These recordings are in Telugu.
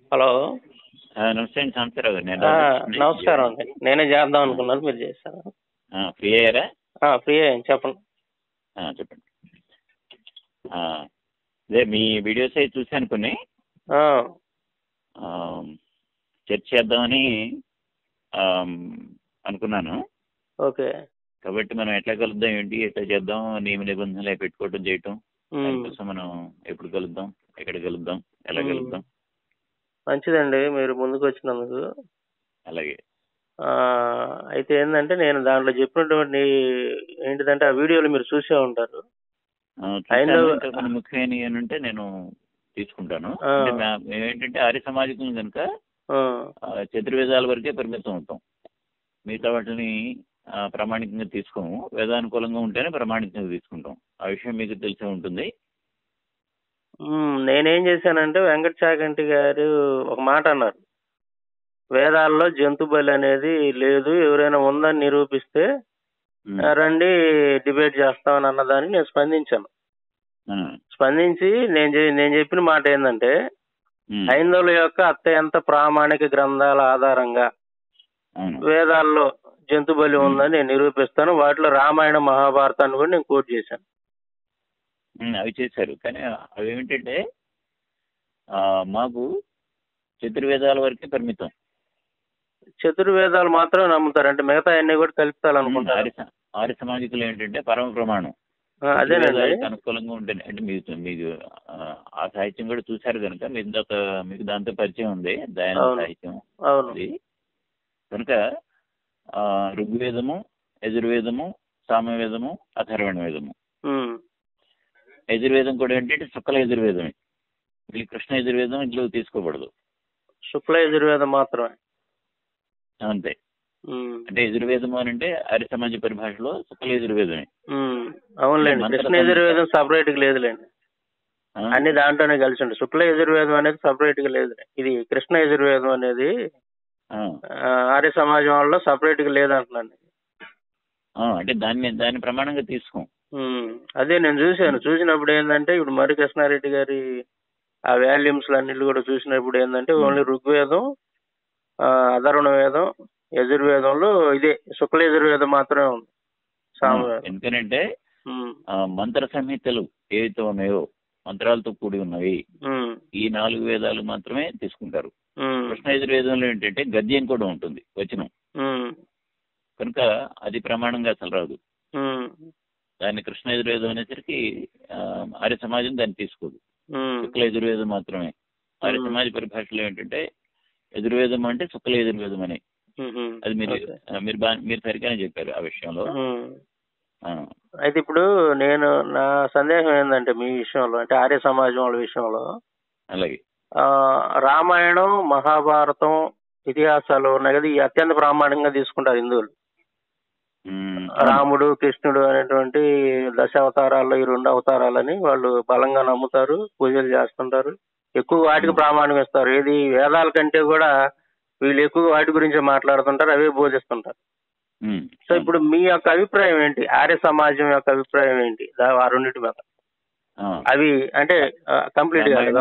హలో. నమస్తే అండి సాంబశివరావు గారు. నేను నమస్కారం అండి. నేనే చేద్దాం అనుకున్నాను, మీరు చేశారు. ఫ్రీ అయ్యారా? ఫ్రీ అయ్యాను, చెప్పండి. చెప్పండి. అదే మీ వీడియోస్ అయితే చూశాను కొన్ని. చర్చ చేద్దామని అనుకున్నాను. ఓకే. కాబట్టి మనం ఎట్లా కలుద్దాం, ఏంటి ఎట్లా చేద్దాం, నియమ నిబంధనలు పెట్టుకోవటం చేయటం, దానికోసం మనం ఎప్పుడు కలుద్దాం, ఎక్కడ కలుద్దాం, ఎలా కలుద్దాం? మంచిదండి మీరు ముందుకు వచ్చినందుకు. అలాగే. అయితే ఏంటంటే నేను దాంట్లో చెప్పినటువంటి ఏంటిదంటే ఆ వీడియోలు మీరు చూసే ఉంటారు. కొన్ని ముఖ్యమైనవి ఏంటంటే నేను తీసుకుంటాను. ఏంటంటే ఆర్య సమాజం కనుక చతుర్వేదాల వరకే పరిమితం అవుతాం. మిగతా వాటిని ప్రామాణికంగా తీసుకోము. వేదానుకూలంగా ఉంటేనే ప్రామాణికంగా తీసుకుంటాం. ఆ విషయం మీకు తెలిసే ఉంటుంది. నేనేం చేశానంటే వెంకట చాగంటి గారు ఒక మాట అన్నారు, వేదాల్లో జంతు బలి అనేది లేదు, ఎవరైనా ఉందని నిరూపిస్తే రండి డిబేట్ చేస్తామని అన్నదాన్ని నేను స్పందించాను. స్పందించి నేను చెప్పిన మాట ఏంటంటే, హైందవుల యొక్క అత్యంత ప్రామాణిక గ్రంథాల ఆధారంగా వేదాల్లో జంతు బలి ఉందని నేను నిరూపిస్తాను. వాటిలో రామాయణ మహాభారతాన్ని కూడా నేను కోట్ చేశాను. అవి చేశారు, కానీ అవి ఏమిటంటే మాకు చతుర్వేదాల వరకే పరిమితం. చతుర్వేదాలు మాత్రమే నమ్ముతారు అంటే మిగతా అన్ని కూడా కలుపుతారనుకుంటారు. ఆర్య సమాజికులు ఏంటంటే పరమ ప్రమాణం అదేనండి అనుకూలంగా ఉంటుంది. అంటే మీకు ఆ సాహిత్యం కూడా చూశారు కనుక మీకు దాంతో పరిచయం ఉంది. దయానంద సాహిత్యం కనుక ఋగ్వేదము, యజుర్వేదము, సామవేదము, అథర్వణ వేదము. యజుర్వేదం కూడా ఏంటంటే శుక్ల యజుర్వేదమే. ఇది కృష్ణ యజుర్వేదం ఇంట్లో తీసుకోకూడదు. శుక్ల యజుర్వేదం మాత్రమే అంతే. అంటే యజుర్వేదం అని అంటే ఆర్య సమాజ పరిభాషలో శుక్ల యజుర్వేదమే. అవునులేండి, కృష్ణ యజుర్వేదం సపరేట్ గా లేదులేండి, అన్ని దాంట్లోనే కలిసి ఉంటుంది. శుక్ల యజుర్వేదం అనేది సపరేట్ గా లేదు. ఇది కృష్ణ యజుర్వేదం అనేది ఆర్య సమాజం వల్ల సపరేట్ గా లేదంటున్నాను. అంటే దాన్ని ప్రమాణంగా తీసుకోం. అదే నేను చూసినప్పుడు ఏంటంటే, ఇప్పుడు మరి కృష్ణారెడ్డి గారి ఆ వాల్యూమ్స్ అన్నిటి కూడా చూసినప్పుడు ఏంటంటే ఓన్లీ ఋగ్వేదం, అధర్వణ వేదం, యజుర్వేదంలో ఇదే శుక్ల యజుర్వేదం మాత్రమే ఉంది. ఎందుకంటే మంత్ర సంహితలు ఏవైతే ఉన్నాయో, మంత్రాలతో కూడి ఉన్నవి, ఈ 4 వేదాలు మాత్రమే తీసుకుంటారు. కృష్ణ యజుర్వేదంలో ఏంటంటే గద్యం కూడా ఉంటుంది, వచనం, కనుక అది ప్రమాణంగా అసలు రాదు. దాన్ని కృష్ణ యజుర్వేదం అనేసరికి ఆర్య సమాజం దాన్ని తీసుకోదు. శుక్ల యజుర్వేదం మాత్రమే. ఆర్య సమాజ పరిభాషలో ఏంటంటే యజుర్వేదం అంటే శుక్ల యజుర్వేదం అని. అది మీరు సరిగానే చెప్పారు ఆ విషయంలో. అయితే ఇప్పుడు నా సందేహం ఏంటంటే మీ విషయంలో, అంటే ఆర్య సమాజం వాళ్ళ విషయంలో, అలాగే రామాయణం, మహాభారతం, ఇతిహాసాలు ఉన్నాయి కదా, ఈ అత్యంత ప్రామాణికంగా తీసుకుంటారు హిందువులు. రాముడు, కృష్ణుడు అనేటువంటి దశావతారాల్లో ఈ 2 అవతారాలని వాళ్ళు బలంగా నమ్ముతారు, పూజలు చేస్తుంటారు, ఎక్కువ వాటికి ప్రామాణ్యం ఇస్తారు. ఏది వేదాల కంటే కూడా వీళ్ళు ఎక్కువ వాటి గురించి మాట్లాడుతుంటారు, అవే బోధిస్తుంటారు. సో ఇప్పుడు మీ యొక్క అభిప్రాయం ఏంటి, ఆర్య సమాజం యొక్క అభిప్రాయం ఏంటి ఆ రెండింటి మీద? అవి అంటే కంప్లీట్ కాలేదు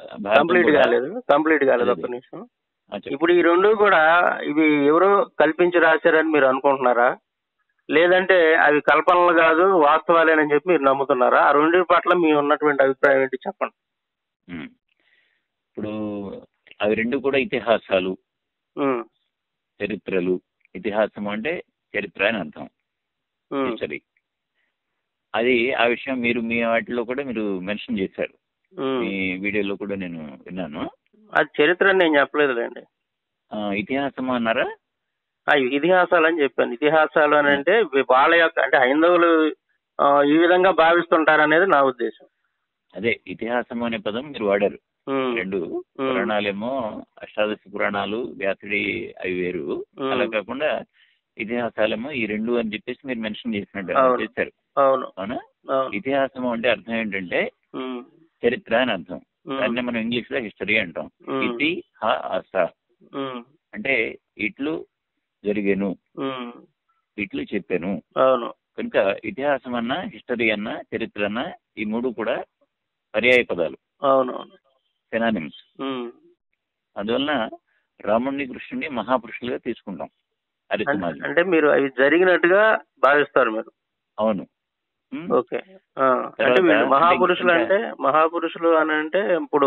ఒక్క నిమిషం. ఇప్పుడు ఈ 2 కూడా ఇవి ఎవరో కల్పించి రాశారని మీరు అనుకుంటున్నారా, లేదంటే అవి కల్పనలు కాదు వాస్తవాలేనని చెప్పి మీరు నమ్ముతున్నారా? ఆ 2 పట్ల మీ ఉన్నటువంటి అభిప్రాయం ఏంటి చెప్పండి. ఇప్పుడు అవి 2 కూడా ఇతిహాసాలు, చరిత్రలు. ఇతిహాసం అంటే చరిత్ర అని అర్థం, హిస్టరీ. అది ఆ విషయం మీరు మీ వాటిలో కూడా మీరు మెన్షన్ చేశారు, మీ వీడియోలో కూడా నేను విన్నాను. అది చరిత్ర అని నేను చెప్పలేదులేండి. ఇతిహాసం అన్నారా? ఇతిహాసాలు అని చెప్పాను. ఇతిహాసాలు అని అంటే వాళ్ళ యొక్క, అంటే హైందవులు ఈ విధంగా భావిస్తుంటారు అనేది నా ఉద్దేశం. అదే ఇతిహాసం అనే పదం మీరు వాడారు. 2 పురాణాలేమో అష్టాదశ పురాణాలు, వ్యాసుడి అవి వేరు. అలా కాకుండా ఇతిహాసాలేమో ఈ 2 అని చెప్పేసి మీరు మెన్షన్ చేశారు. అవునా? ఇతిహాసం అంటే అర్థం ఏంటంటే చరిత్ర అని అర్థం. దాన్ని మనం ఇంగ్లీష్ లో హిస్టరీ అంటాం. ఇతిహాస అంటే ఇట్లు జరిగేను, ఇట్లు చెప్పాను. కనుక ఇతిహాసం అన్నా, హిస్టరీ అన్నా, చరిత్ర అన్నా, ఈ 3 కూడా పర్యాయ పదాలు, సినానిమ్స్. అందువలన రాముడిని కృష్ణుడిని మహాపురుషులుగా తీసుకుంటాం ఆర్య సమాజం. అంటే మీరు అవి జరిగినట్టుగా భావిస్తారు మీరు? అవును. ఓకే. అంటే వీళ్ళు మహాపురుషులు అంటే మహాపురుషులు అని అంటే ఇప్పుడు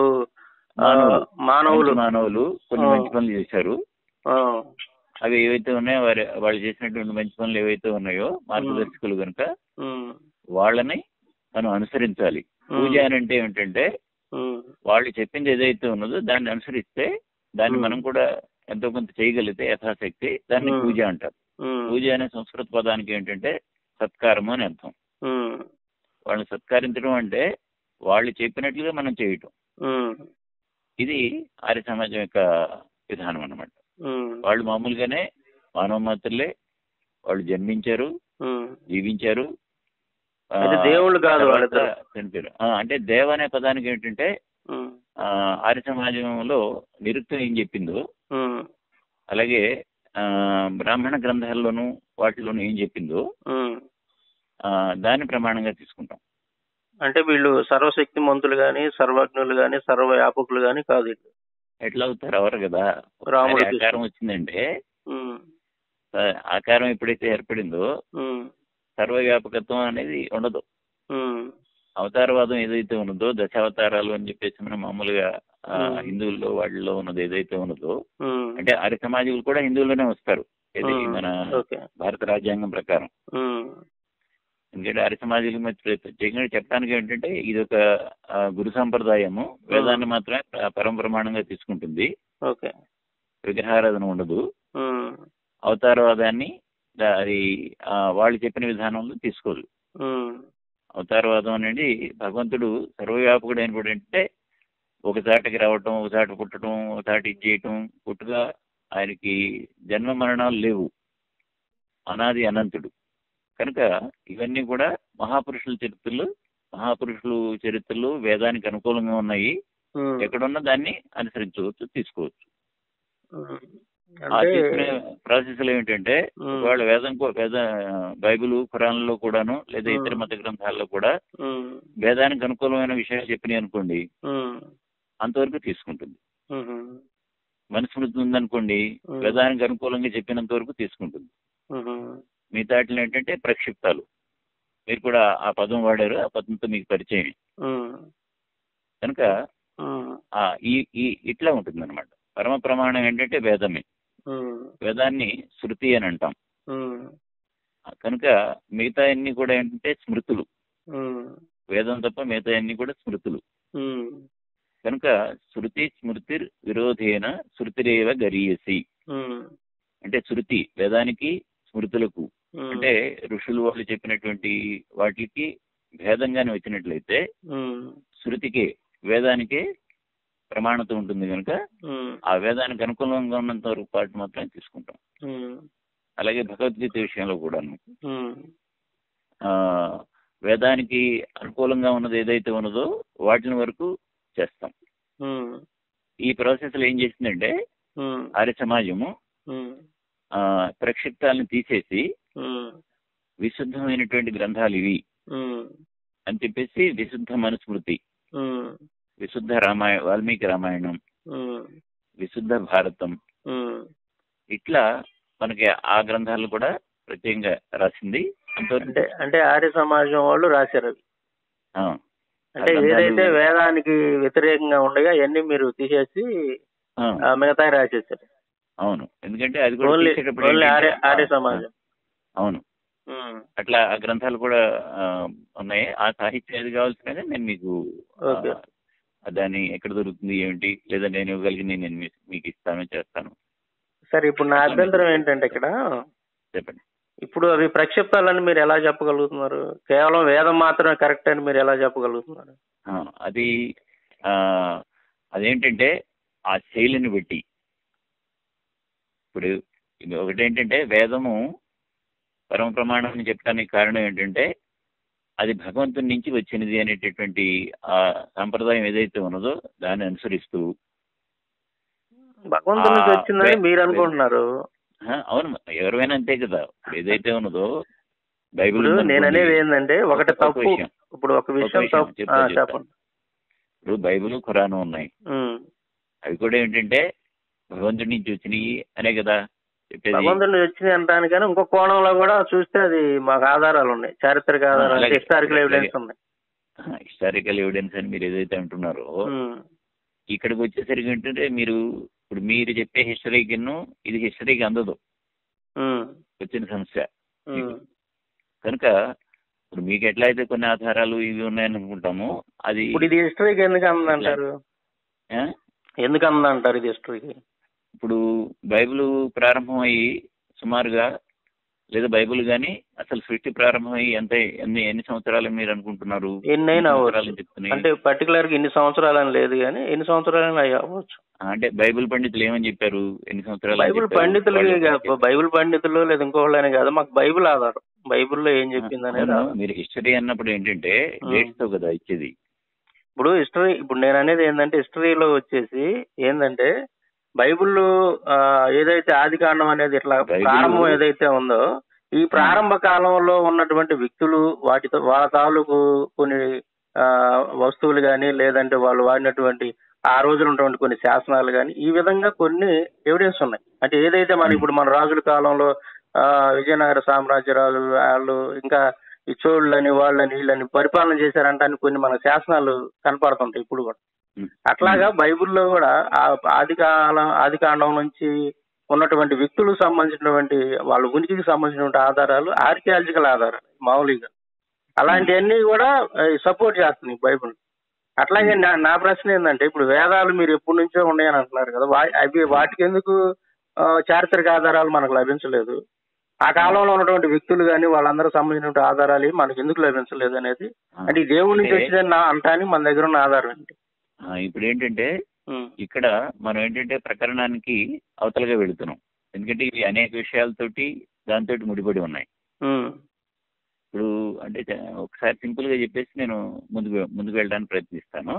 మానవులు కొన్ని మంచి పనులు చేశారు. అవి ఏవైతే ఉన్నాయో వాళ్ళు చేసినటువంటి మంచి పనులు ఏవైతే ఉన్నాయో మార్గదర్శకులు కనుక వాళ్ళని మనం అనుసరించాలి. పూజ అని అంటే ఏమిటంటే వాళ్ళు చెప్పింది ఏదైతే ఉన్నదో దాన్ని అనుసరిస్తే దాన్ని మనం కూడా ఎంతో కొంత చేయగలిగితే యథాశక్తి దాన్ని పూజ అంటారు. పూజ అనే సంస్కృత పదానికి ఏంటంటే సత్కారము అని అర్థం. వాళ్ళని సత్కరించడం అంటే వాళ్ళు చెప్పినట్లుగా మనం చేయటం. ఇది ఆర్య సమాజం యొక్క విధానం అన్నమాట. వాళ్ళు మామూలుగానే మానవ మాత్రలే, వాళ్ళు జన్మించారు, జీవించారు, దేవుళ్ళు కాదు చనిపోయారు. అంటే దేవ అనే పదానికి ఏంటంటే ఆర్య సమాజంలో నిరుక్తం ఏం చెప్పిందో అలాగే బ్రాహ్మణ గ్రంథాల్లోనూ వాటిలోనూ ఏం చెప్పిందో దాన్ని ప్రమాణంగా తీసుకుంటాం. అంటే వీళ్ళు సర్వశక్తి మంతులు గాని, సర్వజ్ఞులు గాని, సర్వవ్యాపకులు గాని కాదు. ఎట్లా అవుతారు? అవరు కదా. రాముడు ఆకారం వచ్చిందంటే ఆకారం ఎప్పుడైతే ఏర్పడిందో సర్వవ్యాపకత్వం అనేది ఉండదు. అవతారవాదం ఏదైతే ఉన్నదో, దశావతారాలు అని చెప్పేసి మనం మామూలుగా హిందువుల్లో వాళ్ళలో ఉన్నది ఏదైతే ఉన్నదో, అంటే ఆర్య సమాజకులు కూడా హిందువుల్లోనే వస్తారు ఇది మన భారత రాజ్యాంగం ప్రకారం. ఎందుకంటే ఆర్య సమాజం ప్రత్యేకంగా చెప్పడానికి ఏంటంటే ఇది ఒక గురు సంప్రదాయము, వేదాన్ని మాత్రమే పరమ ప్రమాణంగా తీసుకుంటుంది, విగ్రహారాధన ఉండదు. అవతారవాదాన్ని అది వాళ్ళు చెప్పిన విధానంలో తీసుకోదు. అవతారవాదం అనేది భగవంతుడు సర్వవ్యాపకుడు అయినప్పుడంటే ఒక చాటకి రావటం, ఒక చాట పుట్టడం, ఒక చాట ఇది చేయటం, పుట్టుగా ఆయనకి జన్మ మరణాలు లేవు, అనాది అనంతుడు కనుక ఇవన్నీ కూడా మహాపురుషుల చరిత్రలు వేదానికి అనుకూలంగా ఉన్నాయి. ఎక్కడున్నా దాన్ని అనుసరించవచ్చు, తీసుకోవచ్చు. తీసుకునే ప్రాసెస్ ఏమిటంటే ఒకవేళ వేద బైబిల్ ఖురాన్లో కూడాను లేదా ఇతర మత గ్రంథాల్లో కూడా వేదానికి అనుకూలమైన విషయాలు చెప్పినాయి అనుకోండి, అంతవరకు తీసుకుంటుంది. మనుస్మృతి ఉందనుకోండి, వేదానికి అనుకూలంగా చెప్పినంత వరకు తీసుకుంటుంది. మిగతాటిలో ఏంటంటే ప్రక్షిప్తాలు, మీరు కూడా ఆ పదం వాడారు, ఆ పదంతో మీకు పరిచయం కనుక ఇట్లా ఉంటుంది అనమాట. పరమ ప్రమాణం ఏంటంటే వేదమే. వేదాన్ని శృతి అని అంటాం. కనుక మిగతా అన్ని కూడా ఏంటంటే స్మృతులు. వేదం తప్ప మిగతా అన్ని కూడా స్మృతులు. కనుక శృతి స్మృతి విరోధేన శృతిరేవ గరీయసి. అంటే శృతి వేదానికి, స్మృతులకు అంటే ఋషులు వాళ్ళు చెప్పినటువంటి వాటికి భేదంగానే వచ్చినట్లయితే శృతికే వేదానికే ప్రమాణత ఉంటుంది కనుక ఆ వేదానికి అనుకూలంగా ఉన్నంత వరకు పాటు మాత్రమే తీసుకుంటాం. అలాగే భగవద్గీత విషయంలో కూడాను వేదానికి అనుకూలంగా ఉన్నది ఏదైతే ఉన్నదో వాటిని వరకు చేస్తాం. ఈ ప్రాసెస్ లో ఏం చేసిందంటే ఆర్య సమాజము ప్రక్షిప్తాలను తీసేసి విశుద్ధమైనటువంటి గ్రంథాలు ఇవి అని చెప్పేసి విశుద్ధ మనుస్మృతి, విశుద్ధ వాల్మీకి రామాయణం, విశుద్ధ భారతం, ఇట్లా మనకి ఆ గ్రంథాలు కూడా ప్రత్యేకంగా రాసింది. అంటే ఆర్య సమాజం వాళ్ళు రాశారు. అంటే ఏదైతే వేదానికి వ్యతిరేకంగా ఉండగా అవన్నీ మీరు తీసేసి మిగతా రాసేసారు. అవును, ఎందుకంటే అది కూడా ఆర్య సమాజం. అవును, అట్లా ఆ గ్రంథాలు కూడా ఉన్నాయి. ఆ సాహిత్యం ఏది కావాల్సినది నేను మీకు దాన్ని ఎక్కడ దొరుకుతుంది ఏమిటి లేదా నేను ఇవ్వగలిగింది నేను మీకు ఇస్తాను, చేస్తాను. సరే, ఇప్పుడు నా అభ్యంతరం ఏంటంటే ఇక్కడ చెప్పండి. ఇప్పుడు అవి ప్రక్షిప్తాలని మీరు ఎలా చెప్పగలుగుతున్నారు? కేవలం వేదం మాత్రమే కరెక్ట్ అని మీరు ఎలా చెప్పగలుగుతున్నారు? అదేంటంటే ఆ శైలిని బట్టి. ఇప్పుడు ఒకటేంటంటే వేదము పరమ ప్రమాణం అని చెప్పడానికి కారణం ఏంటంటే అది భగవంతుని నుంచి వచ్చినది అనేటటువంటి ఆ సాంప్రదాయం ఏదైతే ఉన్నదో దాన్ని అనుసరిస్తూ. భగవంతుని నుంచి వచ్చిందని మీరు అనుకుంటున్నారు? అవును, ఎవరైనా అంతే కదా. ఏదైతే ఉన్నదో బైబిల్. నేను అనేది ఏంటంటే ఒకటి తప్పు. ఇప్పుడు ఒక విషయం చెప్పండి. ఇప్పుడు బైబిల్ ఖురాను ఉన్నాయి. అవి కూడా ఏంటంటే భగవంతుడి నుంచి వచ్చినాయి అనే కదా చెప్పేది. భగవంతుడి వచ్చినాయి అంటాను, కానీ ఇంకో కోణంలో కూడా చూస్తే అది మాకు ఆధారాలు ఉన్నాయి, చారిత్రక ఆధారాలు, హిస్టారికల్ ఎవిడెన్స్ ఉన్నాయి. హిస్టారికల్ ఎవిడెన్స్ అని మీరు ఏదైతే అంటున్నారో, ఇక్కడికి వచ్చేసరికి ఏంటంటే ఇప్పుడు మీరు చెప్పే హిస్టరీకి ఇది హిస్టరీకి అందదు వచ్చిన సమస్య. కనుక ఇప్పుడు మీకు ఎట్లా అయితే కొన్ని ఆధారాలు ఇవి ఉన్నాయని అనుకుంటాము, అది ఇప్పుడు ఇది హిస్టరీకి ఎందుకు అందంటారు? ఎందుకు అందంటారు ఇది హిస్టరీకి? ఇప్పుడు బైబిల్ ప్రారంభం అయ్యి సుమారుగా, లేదా బైబిల్ కానీ అసలు సృష్టి ప్రారంభమై ఎన్ని సంవత్సరాలు మీరు అనుకుంటున్నారు? ఎన్నైనా అంటే పర్టికులర్ గా ఇన్ని సంవత్సరాలని లేదు, కానీ ఎన్ని సంవత్సరాలని అవ్వచ్చు. అంటే బైబిల్ పండితులు ఏమని చెప్పారు? ఎన్ని సంవత్సరాలు? బైబిల్ పండితులు లేదా ఇంకోళ్ళని కాదు, మాకు బైబిల్ ఆధారం. బైబిల్లో ఏం చెప్పింది అనేది. మీరు హిస్టరీ అన్నప్పుడు ఏంటంటే డేట్స్ తో కదా ఇచ్చేది. ఇప్పుడు నేను అనేది ఏంటంటే, హిస్టరీలో వచ్చేసి ఏంటంటే బైబిల్లో ఏదైతే ఆది కాండం అనేది ఇట్లా ప్రారంభం ఏదైతే ఉందో, ఈ ప్రారంభ కాలంలో ఉన్నటువంటి వ్యక్తులు వాళ్ళ తాలూకు కొన్ని వస్తువులు కానీ, లేదంటే వాళ్ళు వాడినటువంటి ఆ రోజులు ఉన్నటువంటి కొన్ని శాసనాలు కానీ, ఈ విధంగా కొన్ని ఎవిడెన్స్ ఉన్నాయి. అంటే ఏదైతే ఇప్పుడు మన రాజుల కాలంలో విజయనగర సామ్రాజ్య రాజులు వాళ్ళు ఇంకా ఈ చోళ్ళని వాళ్ళని వీళ్ళని పరిపాలన చేశారంటే కొన్ని మన శాసనాలు కనపడుతుంటాయి ఇప్పుడు కూడా. అట్లాగా బైబిల్లో కూడా ఆది కాండం నుంచి ఉన్నటువంటి వ్యక్తులకు సంబంధించినటువంటి వాళ్ళ ఉనికికి సంబంధించినటువంటి ఆధారాలు ఆర్కియాలజికల్ ఆధారాలు మామూలుగా అలాంటివన్నీ కూడా సపోర్ట్ చేస్తున్నాయి బైబిల్. అట్లాగే నా ప్రశ్న ఏంటంటే, ఇప్పుడు వేదాలు మీరు ఎప్పటి నుంచో ఉన్నాయని అంటున్నారు కదా, వాటికి ఎందుకు చారిత్రక ఆధారాలు మనకు లభించలేదు? ఆ కాలంలో ఉన్నటువంటి వ్యక్తులు కానీ వాళ్ళందరూ సంబంధించిన ఆధారాలు మనకు ఎందుకు లభించలేదు అనేది, అంటే ఈ దేవుడి నుంచి వచ్చిందని అంటానికి మన దగ్గర ఉన్న ఆధారం ఏంటి? ఇప్పుడు ఏంటంటే ఇక్కడ మనం ఏంటంటే ప్రకరణానికి అవతలగా వెళుతున్నాం, ఎందుకంటే ఇవి అనేక విషయాలతోటి దాంతో ముడిపడి ఉన్నాయి. ఇప్పుడు అంటే ఒకసారి సింపుల్ గా చెప్పేసి నేను ముందుకు వెళ్ళడానికి ప్రయత్నిస్తాను.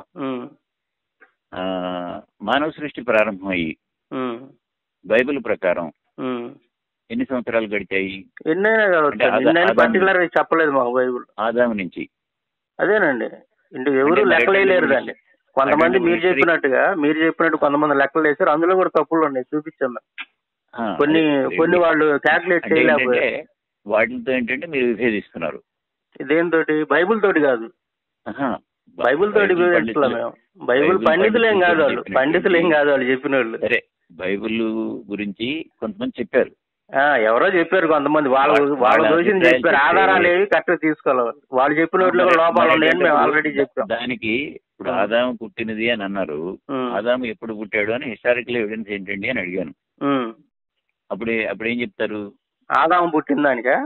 మానవ సృష్టి ప్రారంభం అయ్యి బైబిల్ ప్రకారం ఎన్ని సంవత్సరాలు గడిచాయి? చెప్పలేదు మాకు బైబిల్. ఆదాము నుంచి. అదేనండి, ఎవరు లెక్కలేరు దాన్ని. కొంతమంది మీరు చెప్పినట్టు కొంతమంది లెక్కలు వేసారు, అందులో కూడా తప్పులు ఉన్నాయి, చూపించాను. కొన్ని వాళ్ళు క్యాల్కులేట్ చేయలేకపోతే వాటితో ఏంటంటే మీరు విభేదిస్తున్నారు. దేంతో? బైబిల్ తోటి కాదు, బైబిల్ తోటి విభేదిస్తున్నాం. బైబిల్ పండితులేం కాదు వాళ్ళు చెప్పిన వాళ్ళు. సరే, బైబిల్ గురించి కొంతమంది చెప్పారు, ఎవరో చెప్పారు కొంతమంది, వాళ్ళ దోషిని చెప్పారు. ఆధారాలు ఏవి కరెక్ట్ తీసుకోవాలి. వాళ్ళు చెప్పిన లోపాలు ఉన్నాయని మేము ఆల్రెడీ చెప్పాం. దానికి ఇప్పుడు ఆదాము పుట్టినది అని అన్నారు, ఆదాము ఎప్పుడు పుట్టాడు అని హిస్టారికల్ ఎవిడెన్స్ ఏంటండి అని అడిగాను. అప్పుడు ఏం చెప్తారు? ఆదాము పుట్టిన దానికా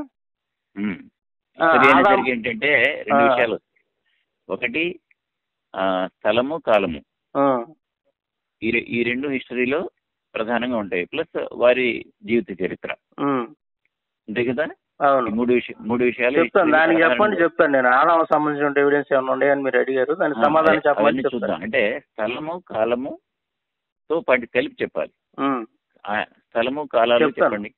ఏంటంటే రెండు విషయాలు. ఒకటి స్థలము, కాలము. ఈ రెండు హిస్టరీలో ప్రధానంగా ఉంటాయి, ప్లస్ వారి జీవిత చరిత్ర, అంతే కదా. మూడు విషయాలు చెప్తాను. దానికి చెప్తాను నేను. ఆదాము సంబంధించిన ఎవిడెన్స్ ఏమైనా ఉన్నాయని మీరు అడిగారు, దానికి సమాధానం చెప్పమని చూద్దాం. అంటే స్థలము, కాలముతో పాటు కలిపి చెప్పాలి. స్థలము, కాలాలు చెప్పండి.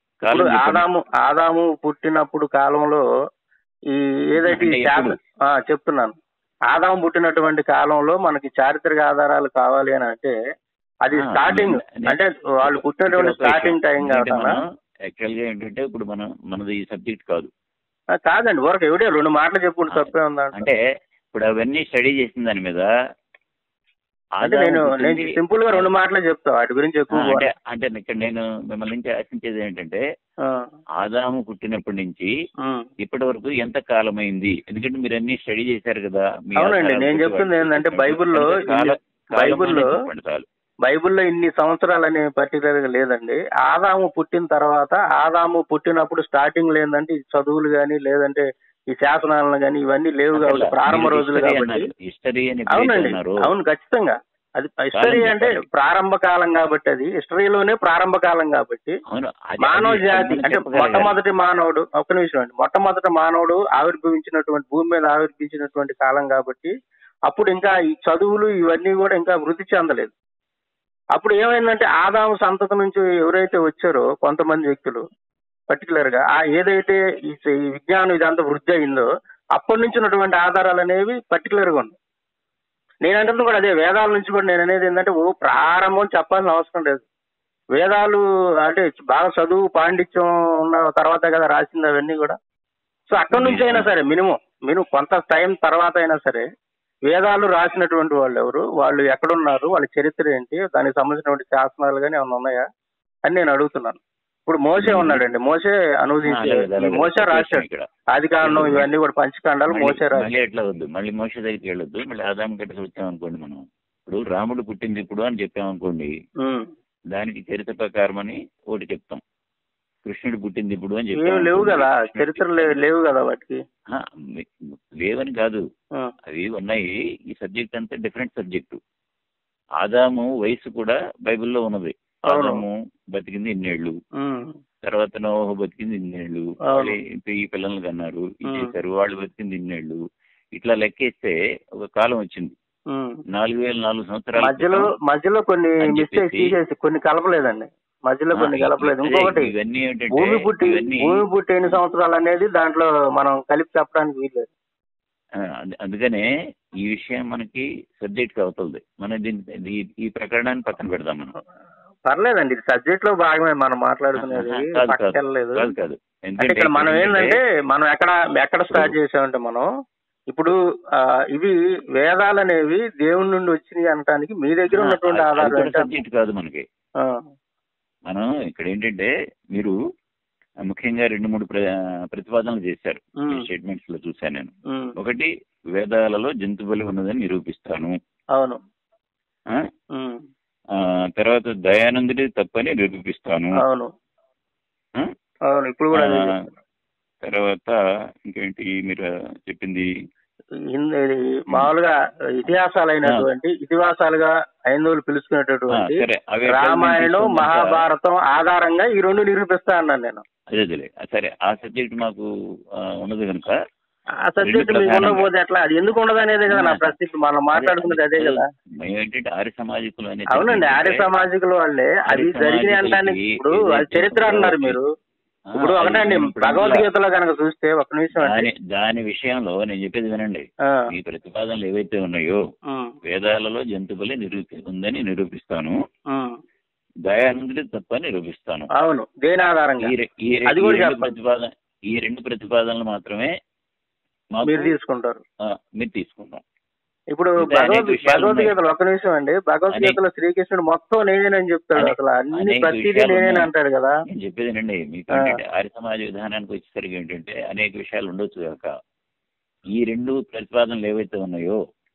ఆదాము పుట్టినప్పుడు కాలంలో ఈ ఏదైతే చెప్తున్నాను, ఆదాము పుట్టినటువంటి కాలంలో మనకి చారిత్రక ఆధారాలు కావాలి అని అంటే అది స్టార్టింగ్, అంటే వాళ్ళు పుట్టినటువంటి స్టార్టింగ్ టైం కాదు. యాక్చువల్ గా ఏంటంటే ఇప్పుడు మనది ఈ సబ్జెక్ట్ కాదండి, వరకు ఎవడే 2 మాటలు చెప్పుకుంటూ తప్పే ఉందా? అంటే ఇప్పుడు అవన్నీ స్టడీ చేసిన దాని మీద అంటే నేను సింపుల్ గా 2 మాటలే చెప్తా, వాటి గురించి ఎక్కువ. అంటే ఇక్కడ నేను మిమ్మల్ని నుంచి ఆశించేది ఏంటంటే, ఆదాము పుట్టినప్పటి నుంచి ఇప్పటి వరకు ఎంత కాలమైంది? ఎందుకంటే మీరు అన్ని స్టడీ చేశారు కదా. అవునండి, నేను చెప్తుంది ఏంటంటే బైబిల్లో ఇన్ని సంవత్సరాలు అనే పర్టికులర్ గా లేదండి. ఆదాము పుట్టిన తర్వాత, ఆదాము పుట్టినప్పుడు స్టార్టింగ్ లేదంటే ఈ చదువులు కానీ, లేదంటే ఈ శాసనాలను కానీ ఇవన్నీ లేవు కాబట్టి ప్రారంభ రోజులు కాబట్టి. అవునండి, అవును, ఖచ్చితంగా అది హిస్టరీ అంటే ప్రారంభ కాలం కాబట్టి, అది హిస్టరీలోనే ప్రారంభ కాలం కాబట్టి మానవ జాతి అంటే మొట్టమొదటి మానవుడు, ఒక్క నిమిషం అండి, మొట్టమొదటి మానవుడు ఆవిర్భవించినటువంటి భూమి మీద ఆవిర్భవించినటువంటి కాలం కాబట్టి అప్పుడు ఇంకా ఈ చదువులు ఇవన్నీ కూడా ఇంకా వృద్ధి చెందలేదు. అప్పుడు ఏమైందంటే ఆదాము సంతతి నుంచి ఎవరైతే వచ్చారో కొంతమంది వ్యక్తులు పర్టికులర్ గా ఏదైతే ఈ విజ్ఞానం ఇదంతా వృద్ధి అయిందో అప్పటి నుంచి ఉన్నటువంటి ఆధారాలు అనేవి పర్టికులర్ గా ఉన్నాయి. నేను అంటున్నా కూడా అదే, వేదాల నుంచి కూడా నేను అనేది ఏంటంటే ప్రారంభం చెప్పాల్సిన అవసరం లేదు. వేదాలు అంటే బాగా చదువు పాండిత్యం ఉన్న తర్వాతే కదా రాసింది అవన్నీ కూడా. సో అక్కడి నుంచి అయినా సరే మినిమం కొంత టైం తర్వాత అయినా సరే వేదాలు రాసినటువంటి వాళ్ళు ఎవరు, వాళ్ళు ఎక్కడున్నారు, వాళ్ళ చరిత్ర ఏంటి, దానికి సంబంధించినటువంటి శాసనాలు కానీ ఏమైనా ఉన్నాయా అని నేను అడుగుతున్నాను. ఇప్పుడు మోసే ఉన్నాడండి, మోసే అనువదించాడు, మోసే రాశాడు ఆది కాండం ఇవన్నీ కూడా పంచకాండాలు మోసే రాశాడు. ఎట్లా వద్దు, మళ్ళీ మోసే దగ్గరికి వెళ్ళొద్దు, మళ్ళీ ఆదాం గట్ట వచ్చామనుకోండి. మనం ఇప్పుడు రాముడు పుట్టింది ఇప్పుడు అని చెప్పామనుకోండి, దానికి చరిత్ర ప్రకారం అని ఒకటి చెప్తాం. కృష్ణుడు పుట్టింది ఇప్పుడు అని చెప్పి లేవు కదా, చరిత్ర లేవు కదా వాటికి. లేవని కాదు, అవి ఉన్నాయి. ఈ సబ్జెక్ట్ అంతా డిఫరెంట్ సబ్జెక్టు. ఆదాము వయసు కూడా బైబిల్లో ఉన్నది. ఆదాము బతికింది ఇన్నేళ్లు, తర్వాత నోహు బతికింది ఇన్నేళ్లు, ఈ పిల్లలు కన్నారు, ఇది చేశారు, వాళ్ళు బతికింది ఇన్నేళ్లు. ఇట్లా లెక్కేస్తే ఒక కాలం వచ్చింది 4400 సంవత్సరాలు. మధ్యలో కొన్ని మిస్టేక్స్ తీసేసి కొన్ని కలపలేదండి, మధ్యలో కొన్ని కలపలేదు. ఇంకొకటి భూమి పుట్టి ఎన్ని సంవత్సరాలు అనేది దాంట్లో మనం కలిపి చెప్పడానికి వీల్లేదు. అందుకనే ఈ విషయం మనకి సబ్జెక్ట్ అవుతుంది. మన ఈ ప్రకరణాన్ని పక్కన పెడదాం. మనం పర్లేదండి, ఇది సబ్జెక్ట్ లో భాగమే మనం మాట్లాడుకునేది, పక్కకెళ్ళలేదు. కాదు, అంటే ఇక్కడ మనం ఏంటంటే మనం ఎక్కడ స్టార్ట్ చేసామంటే మనం ఇప్పుడు ఇవి వేదాలు అనేవి దేవుడి నుండి వచ్చినాయి అనడానికి మీ దగ్గర ఉన్నటువంటి ఆధారం సబ్జెక్ట్ కాదు మనకి. మనం ఇక్కడ ఏంటంటే మీరు ముఖ్యంగా 2-3 ప్రతిపాదనలు చేశారు స్టేట్మెంట్స్ లో చూశాను నేను. ఒకటి, వేదాలలో జంతు బలి ఉన్నదని నిరూపిస్తాను. అవును. తర్వాత దయానందుడి తప్పని నిరూపిస్తాను. అవును. ఇప్పుడు కూడా తర్వాత ఇంకేంటి మీరు చెప్పింది, మామూలుగా ఇతిహాసాలైనటువంటి ఇతిహాసాలుగా హైందవులు పిలుచుకునేటటువంటి రామాయణం మహాభారతం ఆధారంగా ఈ రెండు నిరూపిస్తా అన్నాను నేను. అదే సరే, ఆ సబ్జెక్ట్ మాకు ఉన్నది కనుక ఆ సబ్జెక్ట్ మీకు ఉండకపోతే ఎట్లా, అది ఎందుకు ఉండదు అనేది కదా నా ప్రశ్న. మనం మాట్లాడుకున్నది అదే కదా. ఏంటంటే ఆర్య సమాజికులు అనేది. అవునండి, ఆర్య సమాజికులు వాళ్ళే అది జరిగినాయి అంటానికి. ఇప్పుడు అది చరిత్ర అన్నారు మీరు. ఇప్పుడు ఒకటండి, భగవద్గీతలో కనుక చూస్తే ఒక నిమిషం దాని విషయంలో నేను చెప్పేది వినండి. ఈ ప్రతిపాదనలు ఏవైతే ఉన్నాయో వేదాలలో జంతు బలి ఉందని నిరూపిస్తాను, దయానందుడి తప్పని నిరూపిస్తాను. అవును, దేని ఆధారంగా? ఈ రెండు ప్రతిపాదనలు మాత్రమే మీరు తీసుకుంటారు. మీరు తీసుకుంటాం. ఇప్పుడు భగవద్గీతలో ఒక నిమిషం అండి, భగవద్గీతలో శ్రీకృష్ణుడు మొత్తం నేనేనని చెప్తాడు, అసలు అన్ని ప్రతిదీ నేనే అంటాడు కదా. నేను చెప్పేదేనండి మీకు, ఆర్య సమాజ విధానానికి వచ్చేసరికి ఏంటంటే అనేక విషయాలు ఉండొచ్చు కాక ఈ రెండు ప్రతిపాదనలు ఏవైతే ఉన్నాయో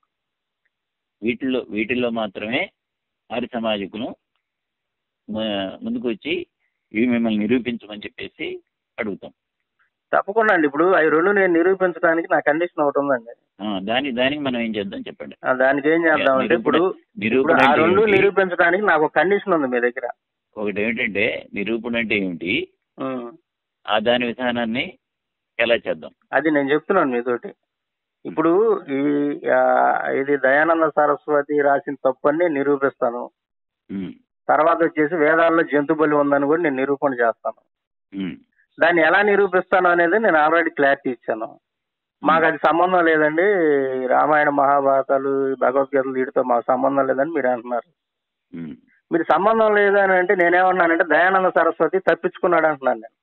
వీటిల్లో మాత్రమే ఆర్య సమాజికులు ముందుకు వచ్చి ఇవి మిమ్మల్ని నిరూపించమని చెప్పేసి అడుగుతాం. తప్పకుండా అండి. ఇప్పుడు అవి రెండు నేను నిరూపించడానికి నా కండిషన్ ఒకటి ఉందండి. దానికి మనం ఏం చేద్దాం చెప్పండి. దానికి ఏం చేద్దాం అంటే ఇప్పుడు ఆ రెండు నిరూపించడానికి నాకు ఒక కండిషన్ ఉంది మీ దగ్గర. ఒకటి ఏమిటంటే నిరూపణ అంటే ఏమిటి, దాని విధానాన్ని ఎలా చేద్దాం అది నేను చెప్తున్నాను మీతోటి. ఇప్పుడు ఇది దయానంద సరస్వతి రాసిన తప్పని నిరూపిస్తాను. తర్వాత వచ్చేసి వేదాల్లో జంతు బలి ఉందని కూడా నేను నిరూపణ చేస్తాను. దాన్ని ఎలా నిరూపిస్తాను అనేది నేను ఆల్రెడీ క్లారిటీ ఇచ్చాను. మాకు అది సంబంధం లేదండి, రామాయణ మహాభారతాలు భగవద్గీతలు వీటితో మాకు సంబంధం లేదని మీరు అంటున్నారు. మీరు సంబంధం లేదని అంటే నేనేమన్నానంటే దయానంద సరస్వతి తప్పించుకున్నాడు అంటున్నాను నేను.